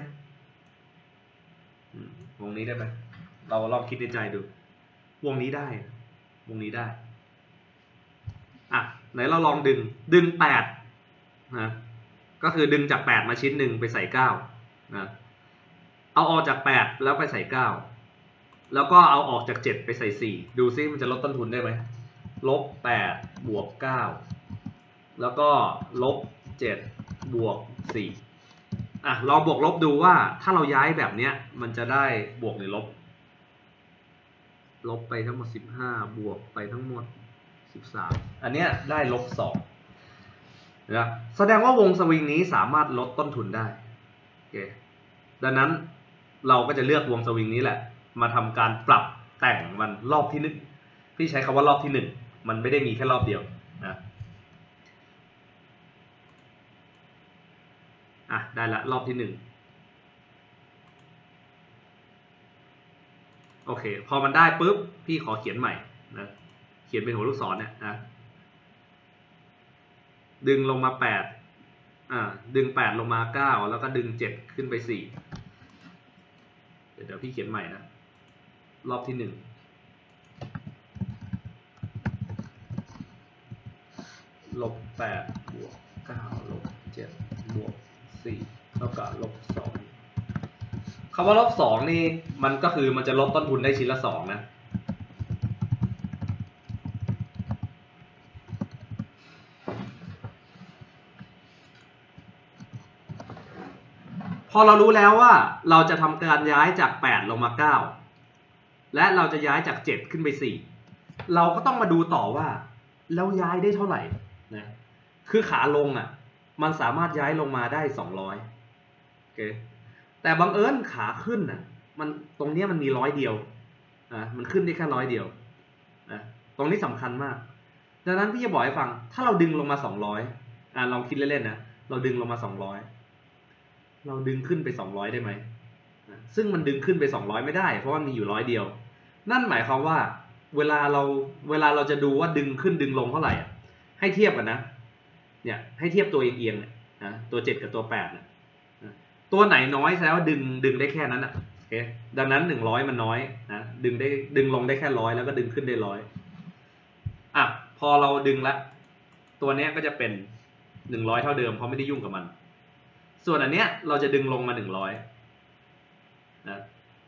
วงนี้ได้ไหมเราลองคิดในใจดูวงนี้ได้วงนี้ได้อ่ะไหนเราลองดึงดึงแปดนะก็คือดึงจากแปดมาชิ้นหนึ่งไปใส่เก้านะเอาออกจากแปดแล้วไปใส่เก้าแล้วก็เอาออกจากเจ็ดไปใส่สี่ดูซิมันจะลดต้นทุนได้ไหมลบแปดบวกเก้าแล้วก็ลบเจ็ดบวกสี่อ่ะลองบวกลบดูว่าถ้าเราย้ายแบบเนี้ยมันจะได้บวกหรือลบลบไปทั้งหมดสิบห้าบวกไปทั้งหมดสิบสามอันเนี้ยได้ลบสองนะแสดงว่าวงสวิงนี้สามารถลดต้นทุนได้โอเคดังนั้นเราก็จะเลือกวงสวิงนี้แหละมาทำการปรับแต่งมันรอบที่หนึ่งพี่ใช้คำว่ารอบที่หนึ่งมันไม่ได้มีแค่รอบเดียวนะอ่ะได้ละรอบที่หนึ่งโอเคพอมันได้ปุ๊บพี่ขอเขียนใหม่นะเขียนเป็นหัวลูกศรเนี่ยนะดึงลงมาแปดอ่าดึงแปดลงมาเก้าแล้วก็ดึงเจ็ดขึ้นไปสี่เดี๋ยวเดี๋ยวพี่เขียนใหม่นะรอบที่หนึ่งลบแปดบวกเก้าลบเจ็ดบวกสี่เท่ากับลบสองคำว่าลบสองนี่มันก็คือมันจะลดต้นทุนได้ชิ้นละสองนะพอเรารู้แล้วว่าเราจะทำการย้ายจากแปดลงมาเก้าและเราจะย้ายจากเจ็ดขึ้นไปสี่เราก็ต้องมาดูต่อว่าแล้วย้ายได้เท่าไหร่นะคือขาลงอ่ะมันสามารถย้ายลงมาได้สองร้อยโอเคแต่บังเอิญขาขึ้นอ่ะมันตรงนี้มันมีร้อยเดียวอ่ะมันขึ้นได้แค่ร้อยเดียวนะตรงนี้สำคัญมากดังนั้นพี่จะบอกให้ฟังถ้าเราดึงลงมาสองร้อยอ่ะลองคิดเล่นๆนะเราดึงลงมาสองร้อยเราดึงขึ้นไปสองร้อยได้ไหมซึ่งมันดึงขึ้นไปสองร้อยไม่ได้เพราะว่ามีอยู่ร้อยเดียวนั่นหมายความว่าเวลาเราเวลาเราจะดูว่าดึงขึ้นดึงลงเท่าไหร่อ่ะให้เทียบกันนะเนี่ยให้เทียบตัวเอียงๆเนี่ยนะตัวเจ็ดกับตัวแปดนะตัวไหนน้อยแสดงว่าดึงดึงได้แค่นั้นอ่ะโอเคดังนั้นหนึ่งร้อยมันน้อยนะดึงได้ดึงลงได้แค่ร้อยแล้วก็ดึงขึ้นได้ร้อยอ่ะพอเราดึงละตัวเนี้ยก็จะเป็นหนึ่งร้อยเท่าเดิมเพราะไม่ได้ยุ่งกับมันส่วนอันเนี้ยเราจะดึงลงมาหนึ่งร้อยนะ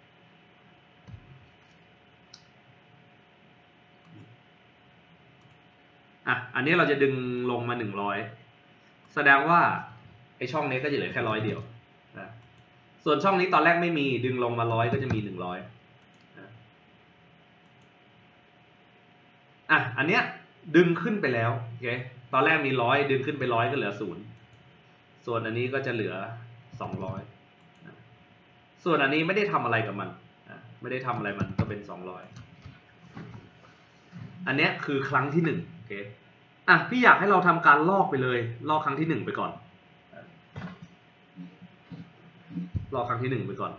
อ่ะอันนี้เราจะดึงลงมาหนึ่งร้อยแสดงว่าไอช่องนี้ก็จะเหลือแค่ร้อยเดียวนะส่วนช่องนี้ตอนแรกไม่มีดึงลงมาร้อยก็จะมีหนึ่งร้อยนะอ่ะอันเนี้ยดึงขึ้นไปแล้วโอเคตอนแรกมีร้อยดึงขึ้นไปร้อยก็เหลือศูนย์ส่วนอันนี้ก็จะเหลือสองร้อยส่วนอันนี้ไม่ได้ทำอะไรกับมันไม่ได้ทำอะไรมันก็เป็นสองร้อยอันนี้คือครั้งที่หนึ่งโอเคอ่ะพี่อยากให้เราทำการลอกไปเลยลอกครั้งที่หนึ่งไปก่อนลอกครั้งที่หนึ่งไปก่อน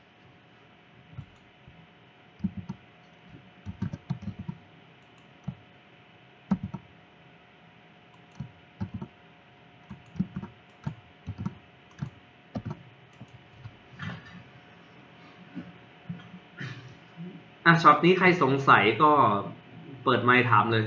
อ่ะช็อตนี้ใครสงสัยก็เปิดไมค์ถามเลย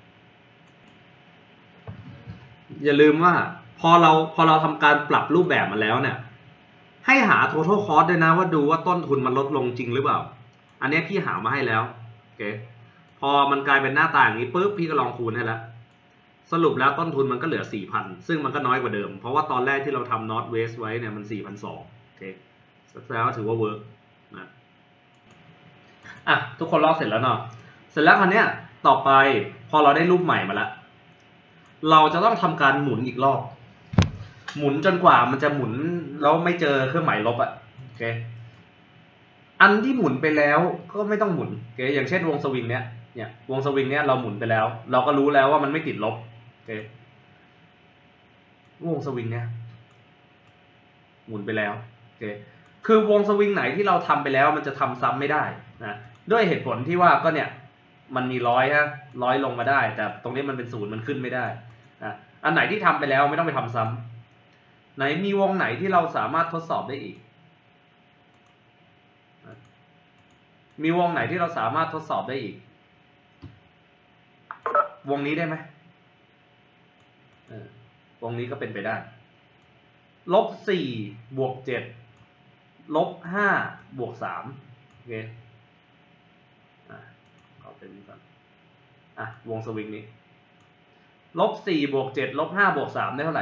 อย่าลืมว่าพอเราพอเราทำการปรับรูปแบบมาแล้วเนี่ยให้หา total cost ด้วยนะว่าดูว่าต้นทุนมันลดลงจริงหรือเปล่าอันนี้พี่หามาให้แล้วโอเคพอมันกลายเป็นหน้าตาอย่างนี้ปุ๊บพี่ก็ลองคูณให้แล้วสรุปแล้วต้นทุนมันก็เหลือ สี่พัน ซึ่งมันก็น้อยกว่าเดิมเพราะว่าตอนแรกที่เราทำ North West ไว้เนี่ยมัน สี่พันสองร้อย โอเคแล้วถือว่าเวิร์กนะอ่ะทุกคนลอกเสร็จแล้วเนาะเสร็จแล้วคราวเนี้ยต่อไปพอเราได้รูปใหม่มาแล้วเราจะต้องทำการหมุนอีกรอบหมุนจนกว่ามันจะหมุนแล้วไม่เจอเครื่องหมายลบอ่ะโอเคอันที่หมุนไปแล้วก็ไม่ต้องหมุนโอเคอย่างเช่นวงสวิงเนี้ยเนี่ยวงสวิงเนี้ยเราหมุนไปแล้วเราก็รู้แล้วว่ามันไม่ติดลบโอเควงสวิงเนี้ยหมุนไปแล้วโอเคคือวงสวิงไหนที่เราทำไปแล้วมันจะทำซ้ำไม่ได้นะด้วยเหตุผลที่ว่าก็เนี่ยมันมีร้อยฮะร้อยลงมาได้แต่ตรงนี้มันเป็นศูนย์มันขึ้นไม่ได้นะอันไหนที่ทำไปแล้วไม่ต้องไปทำซ้ำไหนมีวงไหนที่เราสามารถทดสอบได้อีกมีวงไหนที่เราสามารถทดสอบได้อีกวงนี้ได้ไหมวงนี้ก็เป็นไปได้ลบสี่บวกเจ็ดลบห้าบวกสามโอเคอ่ะเอาเป็นนี้ก่อนอ่ะวงสวิงนี้ลบสี่บวกเจ็ดลบห้าบวกสามได้เท่าไหร่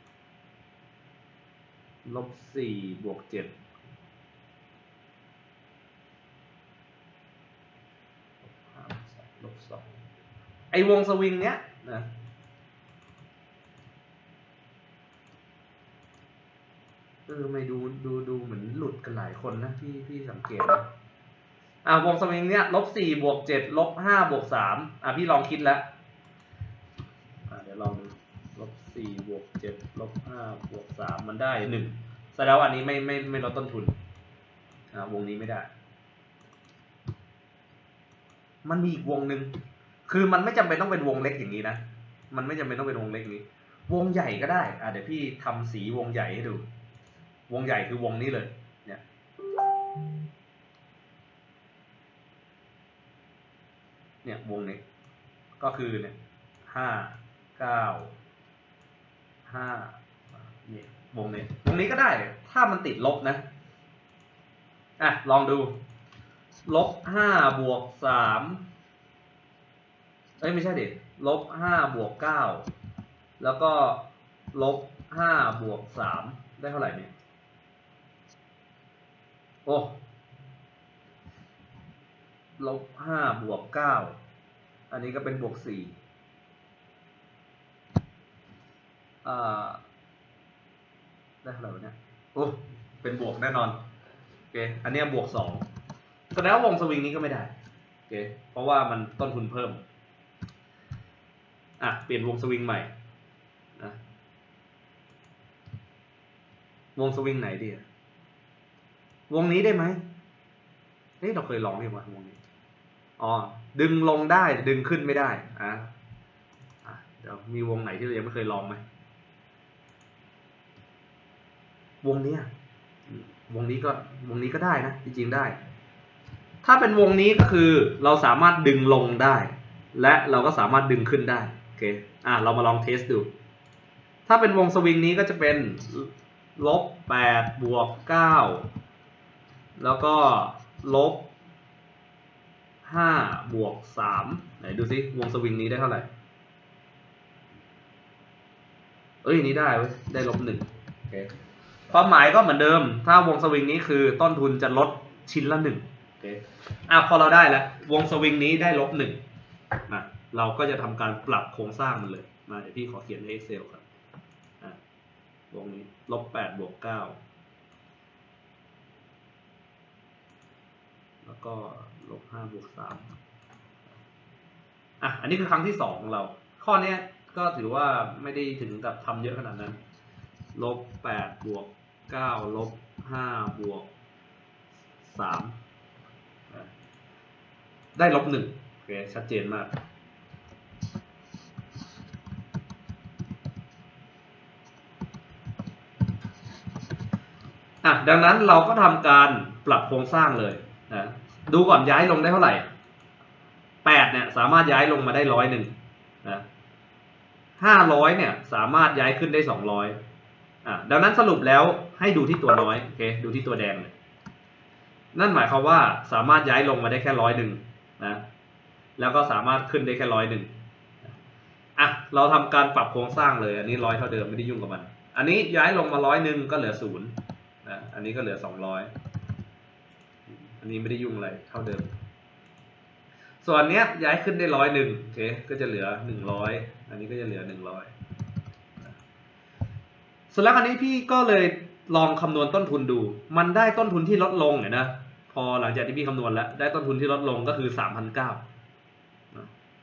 ลบสี่บวกเจ็ดลบสองไอวงสวิงเนี้ยนะเออไม่ดูดูดูเหมือนหลุดกันหลายคนนะพี่พี่สังเกตนะอ่าวงสวิงเนี้ยลบสี่บวกเจ็ดลบห้าบวกสามอ่ะพี่ลองคิดแล้วอ่ะเดี๋ยวลองดูลบสี่บวกเจ็ดลบห้าบวกสามมันได้หนึ่งแสดงว่าอันนี้ไม่ไม่ไม่ลดต้นทุนอ่าวงนี้ไม่ได้มันมีอีกวงหนึ่งคือมันไม่จำเป็นต้องเป็นวงเล็กอย่างนี้นะมันไม่จำเป็นต้องเป็นวงเล็กนี้วงใหญ่ก็ได้อ่ะเดี๋ยวพี่ทำสีวงใหญ่ให้ดูวงใหญ่คือวงนี้เลยเนี่ยเนี่ยวงนี้ก็คือเนี่ยห้าเก้าห้าเนี่ยวงนี้วงนี้ก็ได้ถ้ามันติดลบนะอ่ะลองดูลบห้าบวกสามเอ้ยไม่ใช่ดิลบห้าบวกเก้าแล้วก็ลบห้าบวกสามได้เท่าไหร่เนี่ยโอ้ลบห้าบวกเก้าอันนี้ก็เป็นบวกสี่อ่าได้เท่าไหร่เนี่ยโอ้เป็นบวกแน่นอนโอเคอันนี้บวกสองแสดงว่าวงสวิงนี้ก็ไม่ได้โอเคเพราะว่ามันต้นทุนเพิ่มอ่ะเปลี่ยนวงสวิงใหม่นะวงสวิงไหนดีวงนี้ได้ไหมเฮ้ยเราเคยลองยังวะวงนี้อ๋อดึงลงได้ดึงขึ้นไม่ได้อ่ะเดี๋ยวมีวงไหนที่เรายังไม่เคยลองไหมวงนี้วงนี้ก็วงนี้ก็ได้นะจริงๆได้ถ้าเป็นวงนี้ก็คือเราสามารถดึงลงได้และเราก็สามารถดึงขึ้นได้โอเคอ่ะเรามาลองเทสดูถ้าเป็นวงสวิงนี้ก็จะเป็นลบแปดบวกเก้าแล้วก็ลบห้าบวกสามไหนดูซิวงสวิงนี้ได้เท่าไหร่เอ้ยนี้ได้เว้ยได้ลบหนึ่งโอเคความหมายก็เหมือนเดิมถ้าวงสวิงนี้คือต้นทุนจะลดชิ้นละหนึ่งโอเคอ่ะพอเราได้แล้ววงสวิงนี้ได้ลบหนึ่งนะเราก็จะทำการปรับโครงสร้างมันเลยมาเดี๋ยวพี่ขอเขียนใน Excel ครับอ่ะวงนี้ลบแปดบวกเก้าแล้วก็ลบห้าบวกสามอ่ะอันนี้คือครั้งที่สองของเราข้อนี้ก็ถือว่าไม่ได้ถึงกับทำเยอะขนาดนั้นลบแปดบวกเก้าลบห้าบวกสามได้ลบหนึ่งโอเคชัดเจนมากอ่ะดังนั้นเราก็ทำการปรับโครงสร้างเลยนะดูก่อนย้ายลงได้เท่าไหร่แปดเนี่ยสามารถย้ายลงมาได้ร้อยหนึ่งนะห้าร้อยเนี่ยสามารถย้ายขึ้นได้สองร้อยอ่ะดังนั้นสรุปแล้วให้ดูที่ตัวน้อยโอเคดูที่ตัวแดงเลยนั่นหมายความว่าสามารถย้ายลงมาได้แค่ร้อยหนึ่งนะแล้วก็สามารถขึ้นได้แค่ร้อยหนึ่งอ่ะเราทำการปรับโครงสร้างเลยอันนี้ร้อยเท่าเดิมไม่ได้ยุ่งกับมันอันนี้ย้ายลงมาร้อยหนึ่งก็เหลือศูนย์นะอันนี้ก็เหลือสองร้อยอันนี้ไม่ได้ยุ่งอะไรเท่าเดิมส่วนเนี้ยย้ายขึ้นได้ร้อยหนึ่งโอเคก็จะเหลือหนึ่งร้อยอันนี้ก็จะเหลือหนึ่งร้อยส่วนแล้วอันนี้พี่ก็เลยลองคำนวณต้นทุนดูมันได้ต้นทุนที่ลดลงเนี่ยนะพอหลังจากที่พี่คำนวณแล้วได้ต้นทุนที่ลดลงก็คือ สามพันเก้าร้อย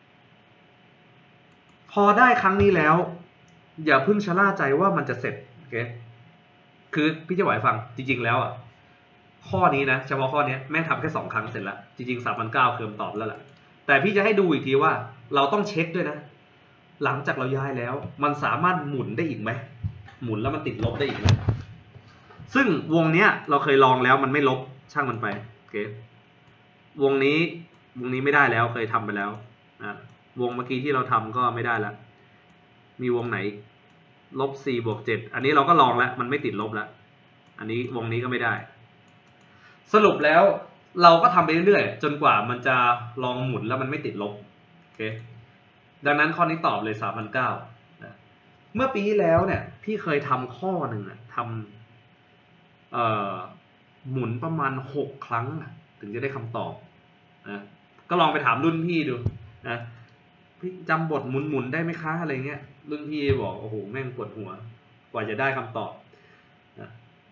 พอได้ครั้งนี้แล้วอย่าเพิ่งชะล่าใจว่ามันจะเสร็จโอเคคือพี่จะบอกให้ฟังจริงๆแล้วอ่ะข้อนี้นะเฉพาะข้อนี้แม่งทำแค่สองครั้งเสร็จแล้วจริงๆ สามพันเก้าร้อย คือคำตอบแล้วล่ะแต่พี่จะให้ดูอีกทีว่าเราต้องเช็คด้วยนะหลังจากเราย้ายแล้วมันสามารถหมุนได้อีกไหมหมุนแล้วมันติดลบได้อีกไหมซึ่งวงเนี้ยเราเคยลองแล้วมันไม่ลบช่างมันไปโอเควงนี้วงนี้ไม่ได้แล้วเคยทำไปแล้วนะวงเมื่อกี้ที่เราทำก็ไม่ได้แล้วมีวงไหนลบสี่บวกเจ็ดอันนี้เราก็ลองแล้วมันไม่ติดลบแล้วอันนี้วงนี้ก็ไม่ได้สรุปแล้วเราก็ทำไปเรื่อยๆจนกว่ามันจะลองหมุนแล้วมันไม่ติดลบโอเคดังนั้นข้อนี้ตอบเลย สามพันเก้าร้อย นะเมื่อปีที่แล้วเนี่ยพี่เคยทำข้อหนึ่งอะทำเอ่อหมุนประมาณหกครั้งถึงจะได้คำตอบนะก็ลองไปถามรุ่นพี่ดูนะพี่จำบทหมุนหมุนได้ไหมคะอะไรเงี้ยรุ่นพี่บอกโอ้โหแม่งปวดหัวกว่าจะได้คำตอบนะ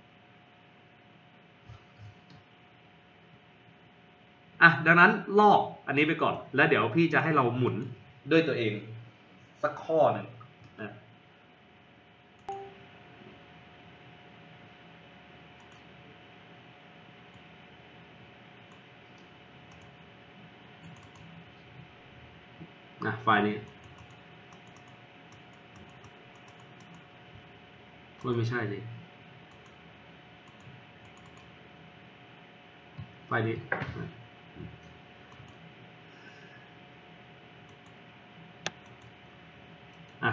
อ่ะดังนั้นลอกอันนี้ไปก่อนแล้วเดี๋ยวพี่จะให้เราหมุนด้วยตัวเองสักข้อหนึ่งนะนะไฟล์นี้ไม่ใช่สิไฟล์นี้อ่ะ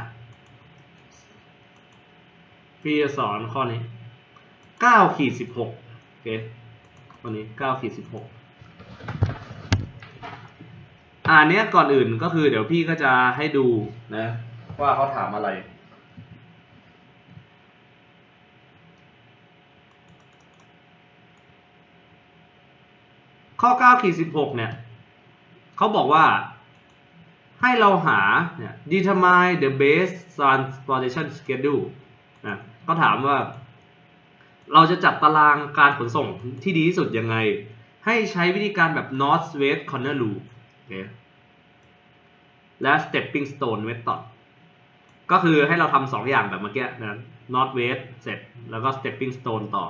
พี่จะสอนข้อนี้เก้าขีดสิบหกโอเควันนี้เก้าขีดสิบหกอ่าเนี้ยก่อนอื่นก็คือเดี๋ยวพี่ก็จะให้ดูนะว่าเขาถามอะไรข้อเก้าขีดสิบหกเนี่ยเขาบอกว่าให้เราหาเนี่ย determine the base transportation schedule นะเขาถามว่าเราจะจัดตารางการขนส่งที่ดีที่สุดยังไงให้ใช้วิธีการแบบ north west corner rule และ stepping stone method ก็คือให้เราทำสองอย่างแบบเมื่อกี้นะ north west เสร็จแล้วก็ stepping stone ต่อ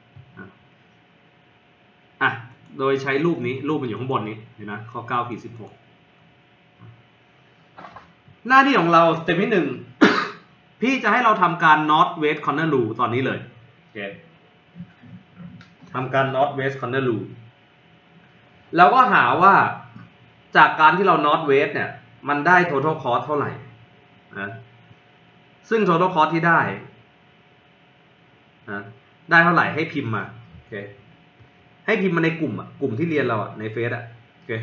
อ่ะโดยใช้รูปนี้รูปมันอยู่ข้างบนนี้เห็นไหมข้อเก้าขีดสิบหกหน้าที่ของเราสเต็ปที่หนึ่ง พี่จะให้เราทำการ north west corner rule ตอนนี้เลยโอเคทำการ north west corner rule แล้วก็หาว่าจากการที่เรา north west เนี่ยมันได้ total cost เท่าไหร่นะซึ่ง total cost ที่ได้นะได้เท่าไหร่ให้พิมพ์มาโอเคให้พิมพ์มาในกลุ่มอ่ะกลุ่มที่เรียนเราอ่ะในเฟซอ่ะโอเค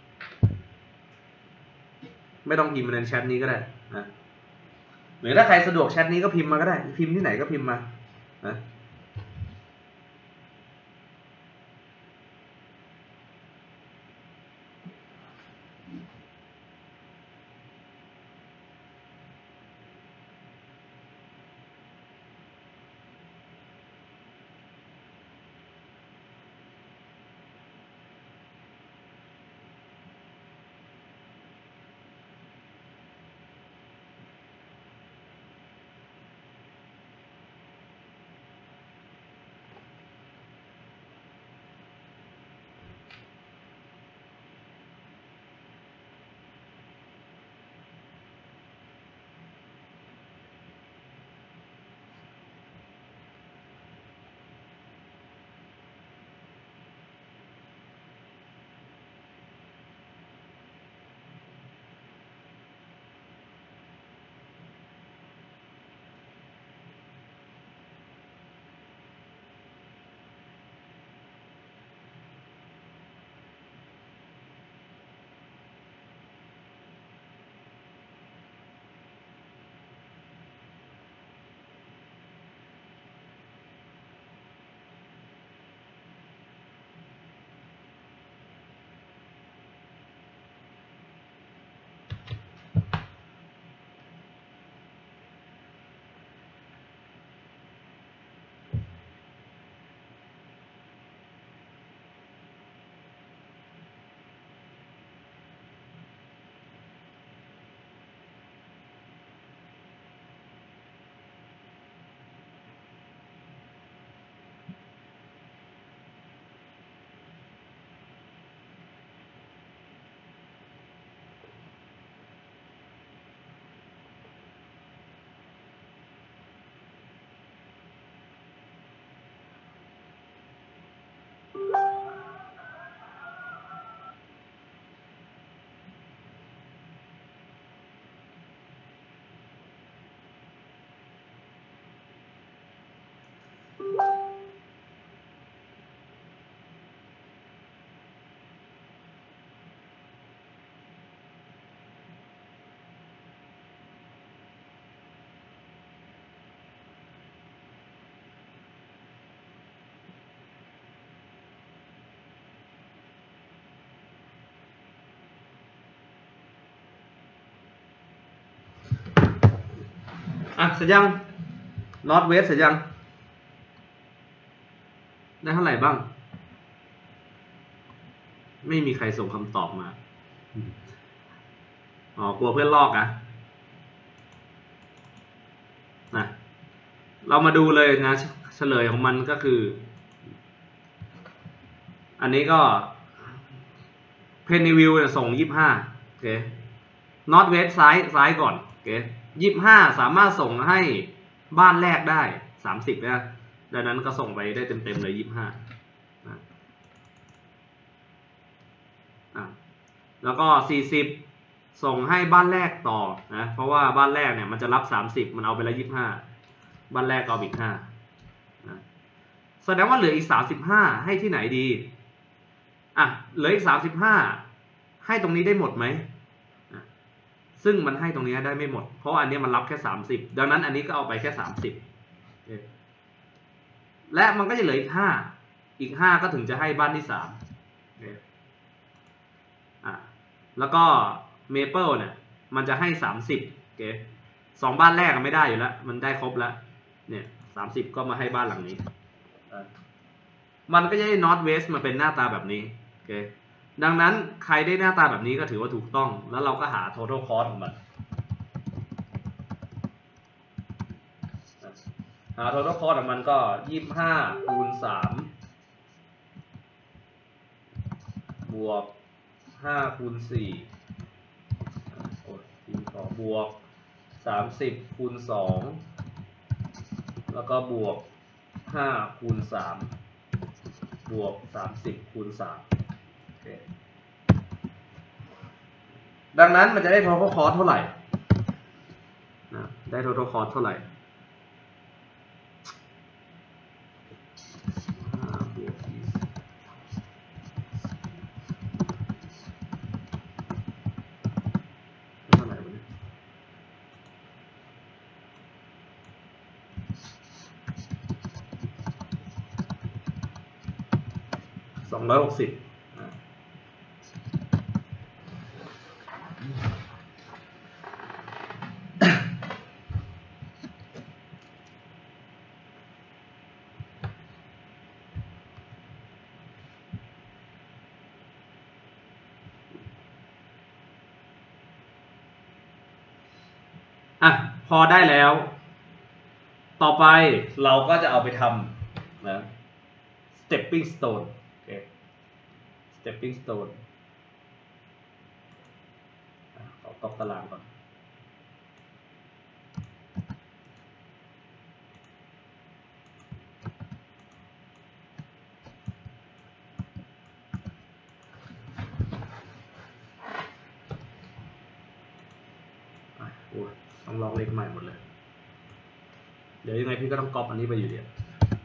ไม่ต้องพิมพ์ในแชทนี้ก็ได้นะหรือถ้าใครสะดวกแชทนี้ก็พิมพ์มาก็ได้พิมพ์ที่ไหนก็พิมพ์มานะอ่ะเสร็จยัง North West เสร็จยังได้เท่าไหร่บ้างไม่มีใครส่งคำตอบมาอ๋อกลัวเพื่อนลอกอะนะเรามาดูเลยนะเฉลยของมันก็คืออันนี้ก็เพนนีวิวเนี่ยส่งยี่สิบห้าโอเคนอตเวสซ้ายซ้ายก่อนโอเคยี่สิบห้าสามารถส่งให้บ้านแรกได้สามสิบนะดังนั้นก็ส่งไปได้เต็มๆเลยยี่สิบห้านะอ่ะแล้วก็สี่สิบส่งให้บ้านแรกต่อนะเพราะว่าบ้านแรกเนี่ยมันจะรับสามสิบมันเอาไปแล้วยี่สิบห้าบ้านแรกก็เอาอีกห้านะแสดงว่าเหลืออีกสามสิบห้าให้ที่ไหนดีอ่ะเหลืออีกสามสิบห้าให้ตรงนี้ได้หมดไหมซึ่งมันให้ตรงนี้ได้ไม่หมดเพราะอันนี้มันรับแค่สามสิบดังนั้นอันนี้ก็เอาไปแค่สามสิบและมันก็จะเหลืออีกห้าอีกห้าก็ถึงจะให้บ้านที่สามอ่ะแล้วก็เมเปิลเนี่ยมันจะให้สามสิบโอเคสองบ้านแรกไม่ได้อยู่แล้วมันได้ครบแล้วเนี่ยสามสิบก็มาให้บ้านหลังนี้มันก็จะได้นอร์ทเวสต์มาเป็นหน้าตาแบบนี้โอเคดังนั้นใครได้หน้าตาแบบนี้ก็ถือว่าถูกต้องแล้วเราก็หา total cost ของมันหา total cost ของมันก็ยี่สิบห้าคูณสามบวกห้าคูณสี่บวกสามสิบคูณสองแล้วก็บวกห้าคูณสามบวกสามสิบคูณสามโอเคดังนั้นมันจะได้ total cost เท่าไหร่นะได้ total cost เท่าไหร่สองร้อยหกสิบอ่ะพอได้แล้วต่อไปเราก็จะเอาไปทำนะ stepping stone โอเค stepping stone ขอก๊อปตารางก่อนต้องลองเลขใหม่หมดเลยเดี๋ยวยังไงพี่ก็ต้องก๊อปอันนี้ไปอยู่เดียว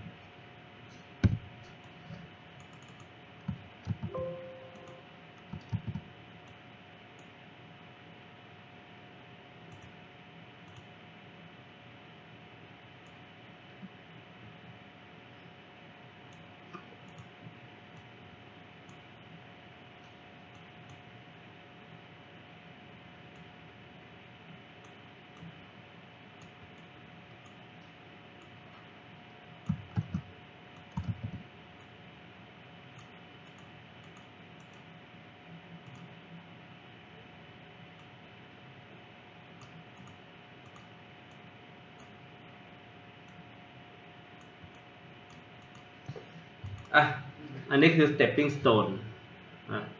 อ่ะอันนี้คือ stepping stone อ่ะ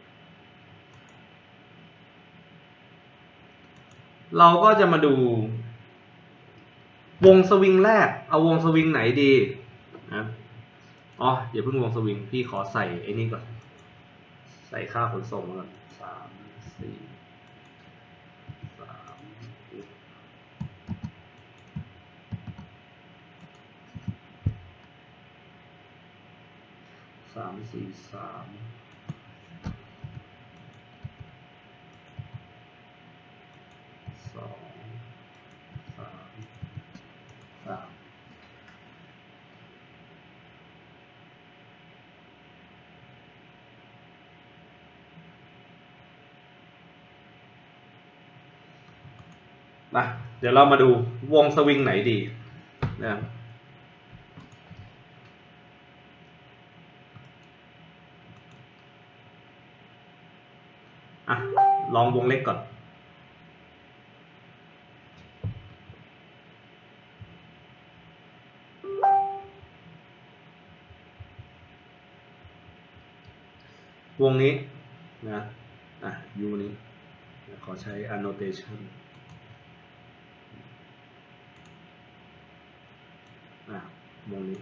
เราก็จะมาดูวงสวิงแรกเอาวงสวิงไหนดีนะอ๋ออย่าเพิ่งวงสวิงพี่ขอใส่ไอ้นี่ก่อนใส่ค่าขนส่งก่อนสามสี่สามสามสี่สามสองสามสามมาเดี๋ยวเรามาดูวงสวิงไหนดีนะครับอ่ะลองวงเล็กก่อนวงนี้นะอ่ะ u นี้ขอใช้ annotation อ่ะวงนี้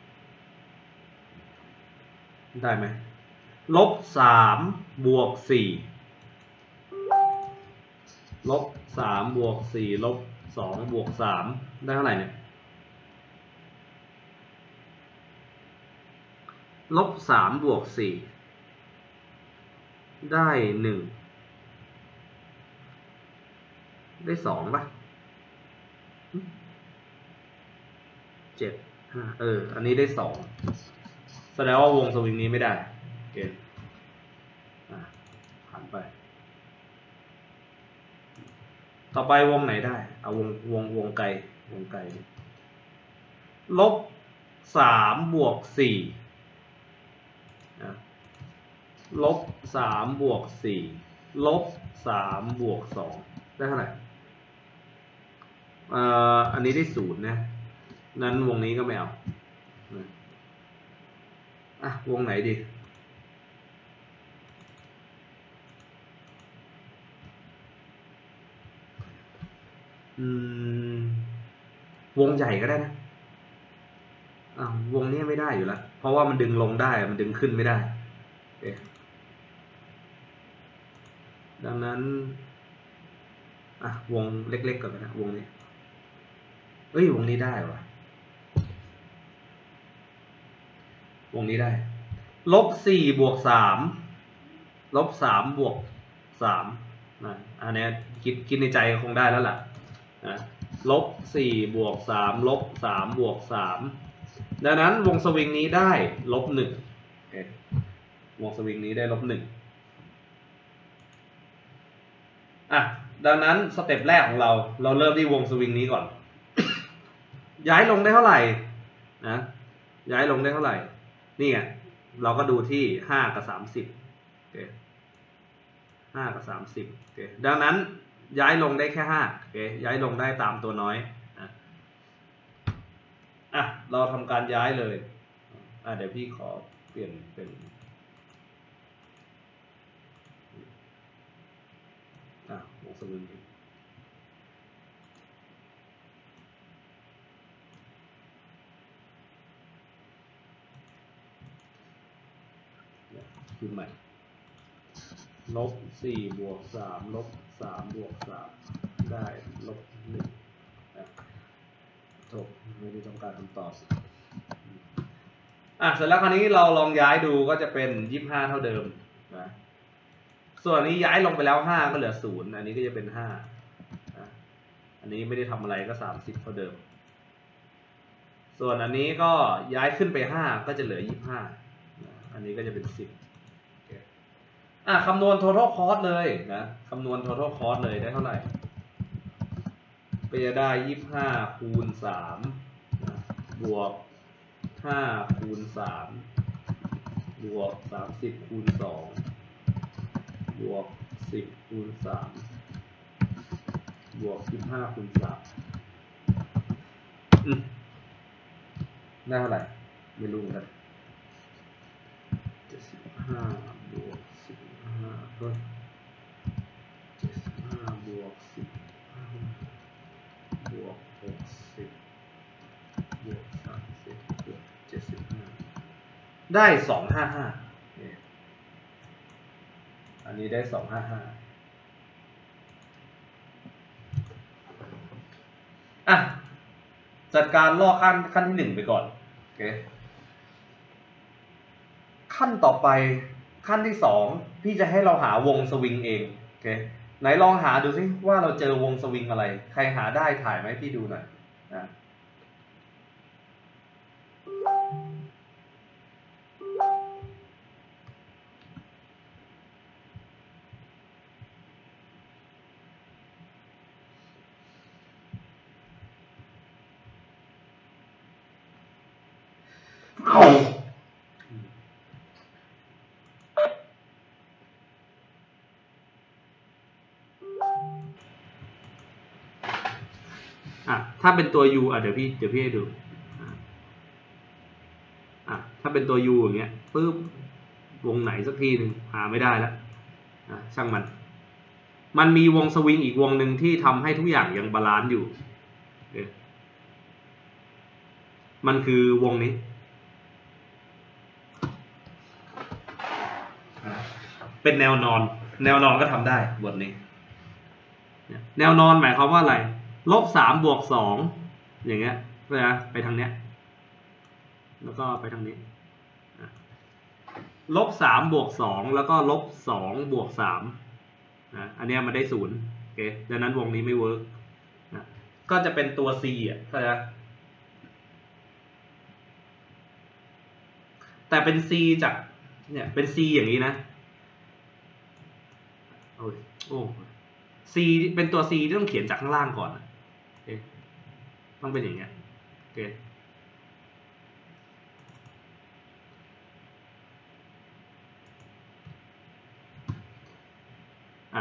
ได้ไหมลบสามบวกสี่ลบสามบวกสี่ลบสองบวกสามได้เท่าไหร่เนี่ยลบสามบวกสี่ได้หนึ่งได้สองป่ะเจ็ดห้าเอออันนี้ได้สองแสดงว่าวงสวิงนี้ไม่ได้โอเคอ่ะผ่านไปต่อไปวงไหนได้เอาวงวงวงไกลวงไกลลบสามบวกสี่ลบสามบวกสี่ลบสามบวกสองได้เท่าไหร่เอ่ออันนี้ได้ศูนย์นะนั้นวงนี้ก็ไม่เอาอ่ะวงไหนดีอืมวงใหญ่ก็ได้นะอ่าวงนี้ไม่ได้อยู่แล้วเพราะว่ามันดึงลงได้มันดึงขึ้นไม่ได้โอเคดังนั้นอ่ะวงเล็กๆก่อนนะวงนี้เอ้ยวงนี้ได้วะวงนี้ได้ลบสี่บวกสามลบสามบวกสามนะอันนี้คิดคิดในใจคงได้แล้วล่ะนะลบสี่บวกสามลบสามบวกสามดังนั้นวงสวิงนี้ได้ลบหนึ่งวงสวิงนี้ได้ลบหนึ่งอ่ะดังนั้นสเต็ปแรกของเราเราเริ่มที่วงสวิงนี้ก่อน ย้ายลงได้เท่าไหร่นะย้ายลงได้เท่าไหร่นี่ไงเราก็ดูที่ห้ากับสามสิบโอเคห้ากับสามสิบโอเคดังนั้นย้ายลงได้แค่ห้าโอเคย้ายลงได้ตามตัวน้อยอ่ะอ่ะเราทำการย้ายเลยอ่ะเดี๋ยวพี่ขอเปลี่ยนเป็นอ่ะวงสวิงขึ้นใหม่ลบสี่บวกสามลบสามบวกสามได้ลบหนึ่งจบไม่ได้ต้องการคำตอบอ่ะเสร็จแล้วคราวนี้เราลองย้ายดูก็จะเป็นยี่สิบห้าเท่าเดิมนะส่วนนี้ย้ายลงไปแล้วห้าก็เหลือศูนย์อันนี้ก็จะเป็นห้าอันนี้ไม่ได้ทำอะไรก็สามสิบเท่าเดิมส่วนอันนี้ก็ย้ายขึ้นไปห้าก็จะเหลือยี่สิบห้าอันนี้ก็จะเป็นสิบอ่ะคำนวณ total cost เลยนะคำนวณ total cost เลยได้เท่าไหร่ก็จะได้ยี่สิบห้าคูณสามบวกห้าคูณสามบวกสามสิบคูณสองบวกสิบคูณสามบวกสิบห้าคูณสามได้เท่าไหร่ไม่รู้เหมือนกันเจ็ดสิบห้าบวกสิบห้าเฮ้ยเจ็ดสิบห้าบวกสิบห้าบวกหกสิบบวกสามสิบบวกเจ็ดสิบห้าได้สองห้าห้าอันนี้ได้สองห้าห้าอ่ะจัดการลอกขั้นขั้นที่หนึ่งไปก่อนโอเคขั้นต่อไปขั้นที่สองพี่จะให้เราหาวงสวิงเองโอเคไหนลองหาดูซิว่าเราเจอวงสวิงอะไรใครหาได้ถ่ายไหมพี่ดูหน่อยนะอ่ะถ้าเป็นตัว u อ่ะเดี๋ยวพี่เดี๋ยวพี่ให้ดูอ่ะถ้าเป็นตัว u อย่างเงี้ยปึ๊บวงไหนสักทีหนึ่งหาไม่ได้แล้วอ่ะช่างมันมันมีวงสวิงอีกวงหนึ่งที่ทำให้ทุกอย่างยังบาลานซ์อยู่มันคือวงนี้เป็นแนวนอนแนวนอนก็ทำได้บทนี้แนวนอนหมายความว่าอะไรลบสามบวกสองอย่างเงี้ยนะไปทางเนี้ยแล้วก็ไปทางนี้ลบสามบวกสองแล้วก็ลบสองบวกสามนะอันนี้มันได้ศูนย์โอเคดังนั้นวงนี้ไม่เวิร์กนะก็จะเป็นตัว c อ่ะก็จะแต่เป็น c จากเนี่ยเป็น c อย่างนี้นะโอ้ยโอ้ c เป็นตัว c ที่ต้องเขียนจากข้างล่างก่อนโอเคต้องเป็นอย่างเงี้ยโอเคอ่ะ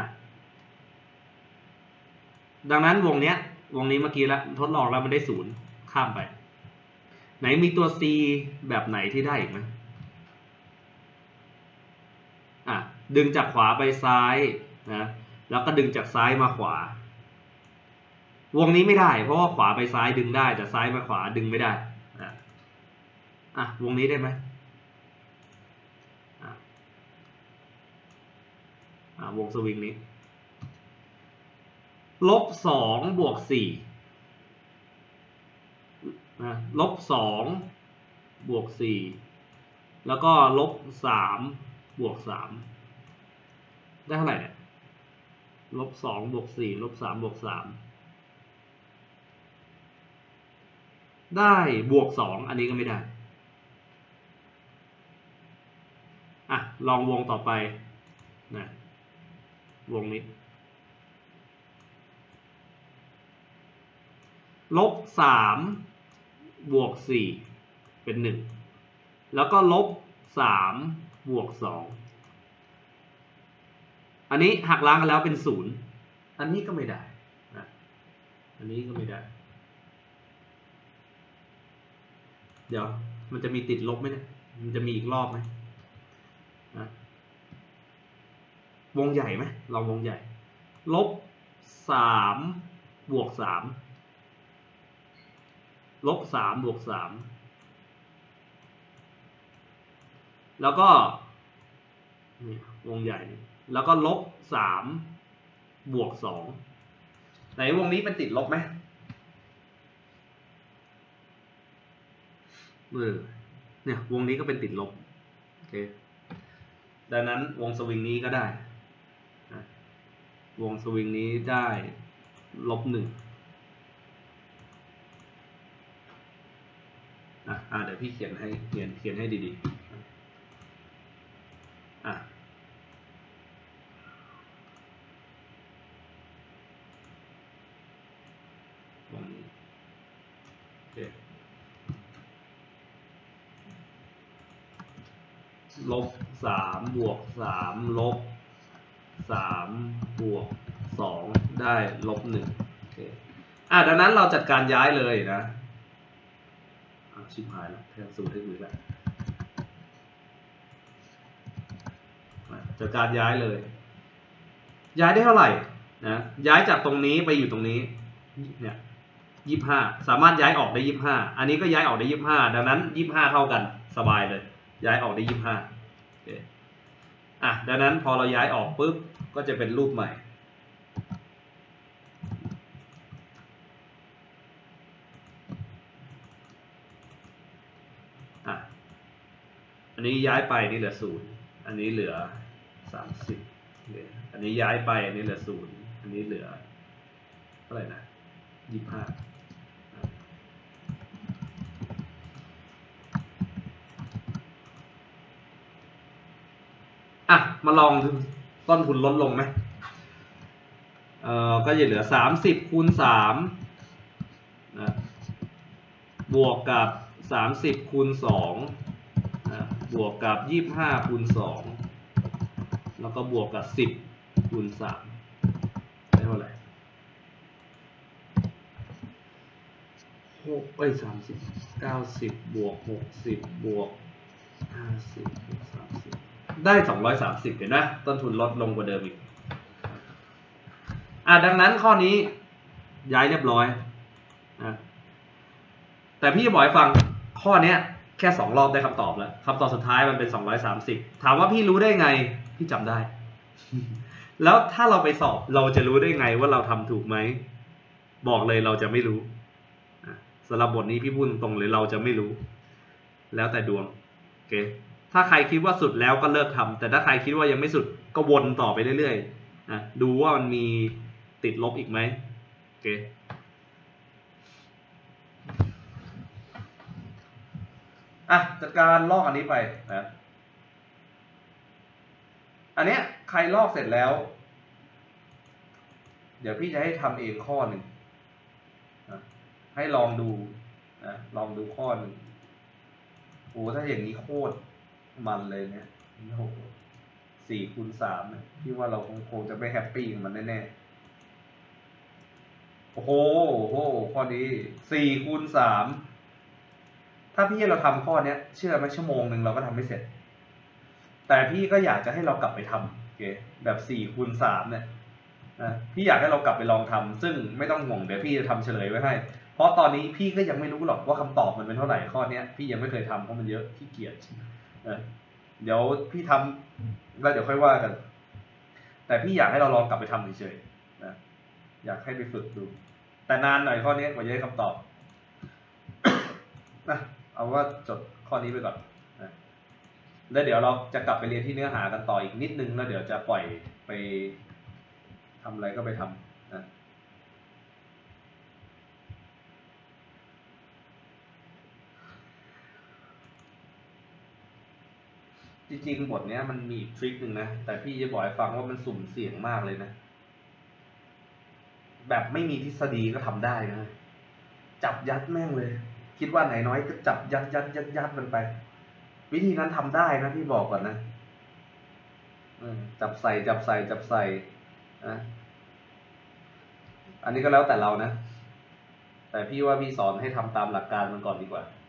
ดังนั้นวงเนี้ยวงนี้เมื่อกี้แล้วทดลองแล้วมันได้ศูนย์ข้ามไปไหนมีตัว c แบบไหนที่ได้อีกไหมอ่ะดึงจากขวาไปซ้ายนะแล้วก็ดึงจากซ้ายมาขวาวงนี้ไม่ได้เพราะว่าขวาไปซ้ายดึงได้แต่ซ้ายมาขวาดึงไม่ได้อ่ะอ่ะวงนี้ได้ไหมอ่ะอ่ะวงสวิงนี้ลบสองบวกสี่นะลบสองบวกสี่แล้วก็ลบสามบวกสามได้เท่าไหร่เนี่ยลบสองบวกสี่ลบสามบวกสามได้บวกสองอันนี้ก็ไม่ได้อ่ะลองวงต่อไปนะวงนี้ลบสามบวกสี่เป็นหนึ่งแล้วก็ลบสามบวกสองอันนี้หักล้างกันแล้วเป็นศูนย์อันนี้ก็ไม่ได้นะอันนี้ก็ไม่ได้เดี๋ยวมันจะมีติดลบไหมเนี่ยมันจะมีอีกรอบไหมนะวงใหญ่ไหมลองวงใหญ่ลบสามบวกสามลบสามบวกสามแล้วก็นี่วงใหญ่แล้วก็ลบสามบวกสองไหนวงนี้เป็นติดลบไหมเออเนี่ยวงนี้ก็เป็นติดลบโอเคดังนั้นวงสวิงนี้ก็ได้วงสวิงนี้ได้ลบหนึ่งอ่ะอ่ะเดี๋ยวพี่เขียนให้เขียนเขียนให้ดีๆอ่ะวงนี้โอเคลบสามบวกสามลบสามบวกสองได้ลบหนึ่งโอเคอ่ะดังนั้นเราจัดการย้ายเลยนะชิบหายแล้วแทนสูตรให้ดูแล้วจัดการย้ายเลยย้ายได้เท่าไหร่นะย้ายจากตรงนี้ไปอยู่ตรงนี้เนี่ยยี่สิบห้าสามารถย้ายออกได้ยี่สิบห้าอันนี้ก็ย้ายออกได้ยี่สิบห้าดังนั้นยี่สิบห้าเท่ากันสบายเลยย้ายออกได้ยี่สิบห้าโอเคอ่ะดังนั้นพอเราย้ายออกปุ๊บก็จะเป็นรูปใหม่อ่ะอันนี้ย้ายไปนี่เหลือศูนย์อันนี้เหลือสามสิบอันนี้ย้ายไปอันนี้เหลือศูนย์อันนี้เหลือเท่าไหร่นะยี่สิบห้าอ่ะมาลองต้นทุนลดลงไหมเอ่อก็จะเหลือสามสิบคูณสามนะบวกกับสามสิบคูณสองนะบวกกับยี่สิบห้าคูณสองแล้วก็บวกกับสิบคูณสามได้เท่าไหร่หกเอ้ยสามสิบเก้าสิบบวกหกสิบบวกห้าสิบบวกสามสิบได้สองร้อยสามสิบเห็นไหมต้นทุนลดลงกว่าเดิมอีกอ่ะดังนั้นข้อนี้ย้ายเรียบร้อยนะแต่พี่จะบอกให้ฟังข้อเนี้ยแค่สองรอบได้คำตอบแล้วคำตอบสุดท้ายมันเป็นสองร้อยสามสิบถามว่าพี่รู้ได้ไงพี่จำได้ แล้วถ้าเราไปสอบเราจะรู้ได้ไงว่าเราทำถูกไหมบอกเลยเราจะไม่รู้สำหรับบทนี้พี่พูดตรงเลยเราจะไม่รู้แล้วแต่ดวงโอเคถ้าใครคิดว่าสุดแล้วก็เลิกทำแต่ถ้าใครคิดว่ายังไม่สุดก็วนต่อไปเรื่อยๆนะดูว่ามันมีติดลบอีกไหมโอเคอ่ะจัดการลอกอันนี้ไปนะอันเนี้ยใครลอกเสร็จแล้วเดี๋ยวพี่จะให้ทำเองข้อหนึ่งนะให้ลองดูนะลองดูข้อหนึ่งโอ้ถ้าอย่างนี้โคตรมันเลยเนี่ยโอ้โหสี่คูณสามเนี่ยพี่ว่าเราคงคงจะไม่แฮปปี้กับมันแน่ๆโอ้โหโอ้โหข้อนี้สี่คูณสามถ้าพี่เราทำข้อเนี้ยเชื่อไหมชั่วโมงหนึ่งเราก็ทำไม่เสร็จแต่พี่ก็อยากจะให้เรากลับไปทำโอเคแบบสี่คูณสามเนี่ยนะพี่อยากให้เรากลับไปลองทำซึ่งไม่ต้องห่วงเดี๋ยวพี่จะทำเฉลยไว้ให้เพราะตอนนี้พี่ก็ยังไม่รู้หรอกว่าคำตอบมันเป็นเท่าไหร่ข้อเนี้ยพี่ยังไม่เคยทำเพราะมันเยอะขี้เกียจเดี๋ยวพี่ทำแล้วเดี๋ยวค่อยว่ากันแต่พี่อยากให้เราลองกลับไปทำเฉยๆนะอยากให้ไปฝึกดูแต่นานหน่อยข้อนี้กว่าจะได้คำตอบนะเอาว่าจดข้อนี้ไปก่อนนะแล้วเดี๋ยวเราจะกลับไปเรียนที่เนื้อหากันต่ออีกนิดนึงแล้วเดี๋ยวจะปล่อยไปทำอะไรก็ไปทำนะจริงๆบทนี้มันมีทริคหนึ่งนะแต่พี่จะบอกให้ฟังว่ามันสุ่มเสี่ยงมากเลยนะแบบไม่มีทฤษฎีก็ทำได้นะจับยัดแม่งเลยคิดว่าไหนน้อยก็จับยัดยัดยัดยัดมันไปวิธีนั้นทำได้นะพี่บอกก่อนนะจับใส่จับใส่จับใส่นะอันนี้ก็แล้วแต่เรานะแต่พี่ว่าพี่สอนให้ทำตามหลักการมันก่อนดีกว่า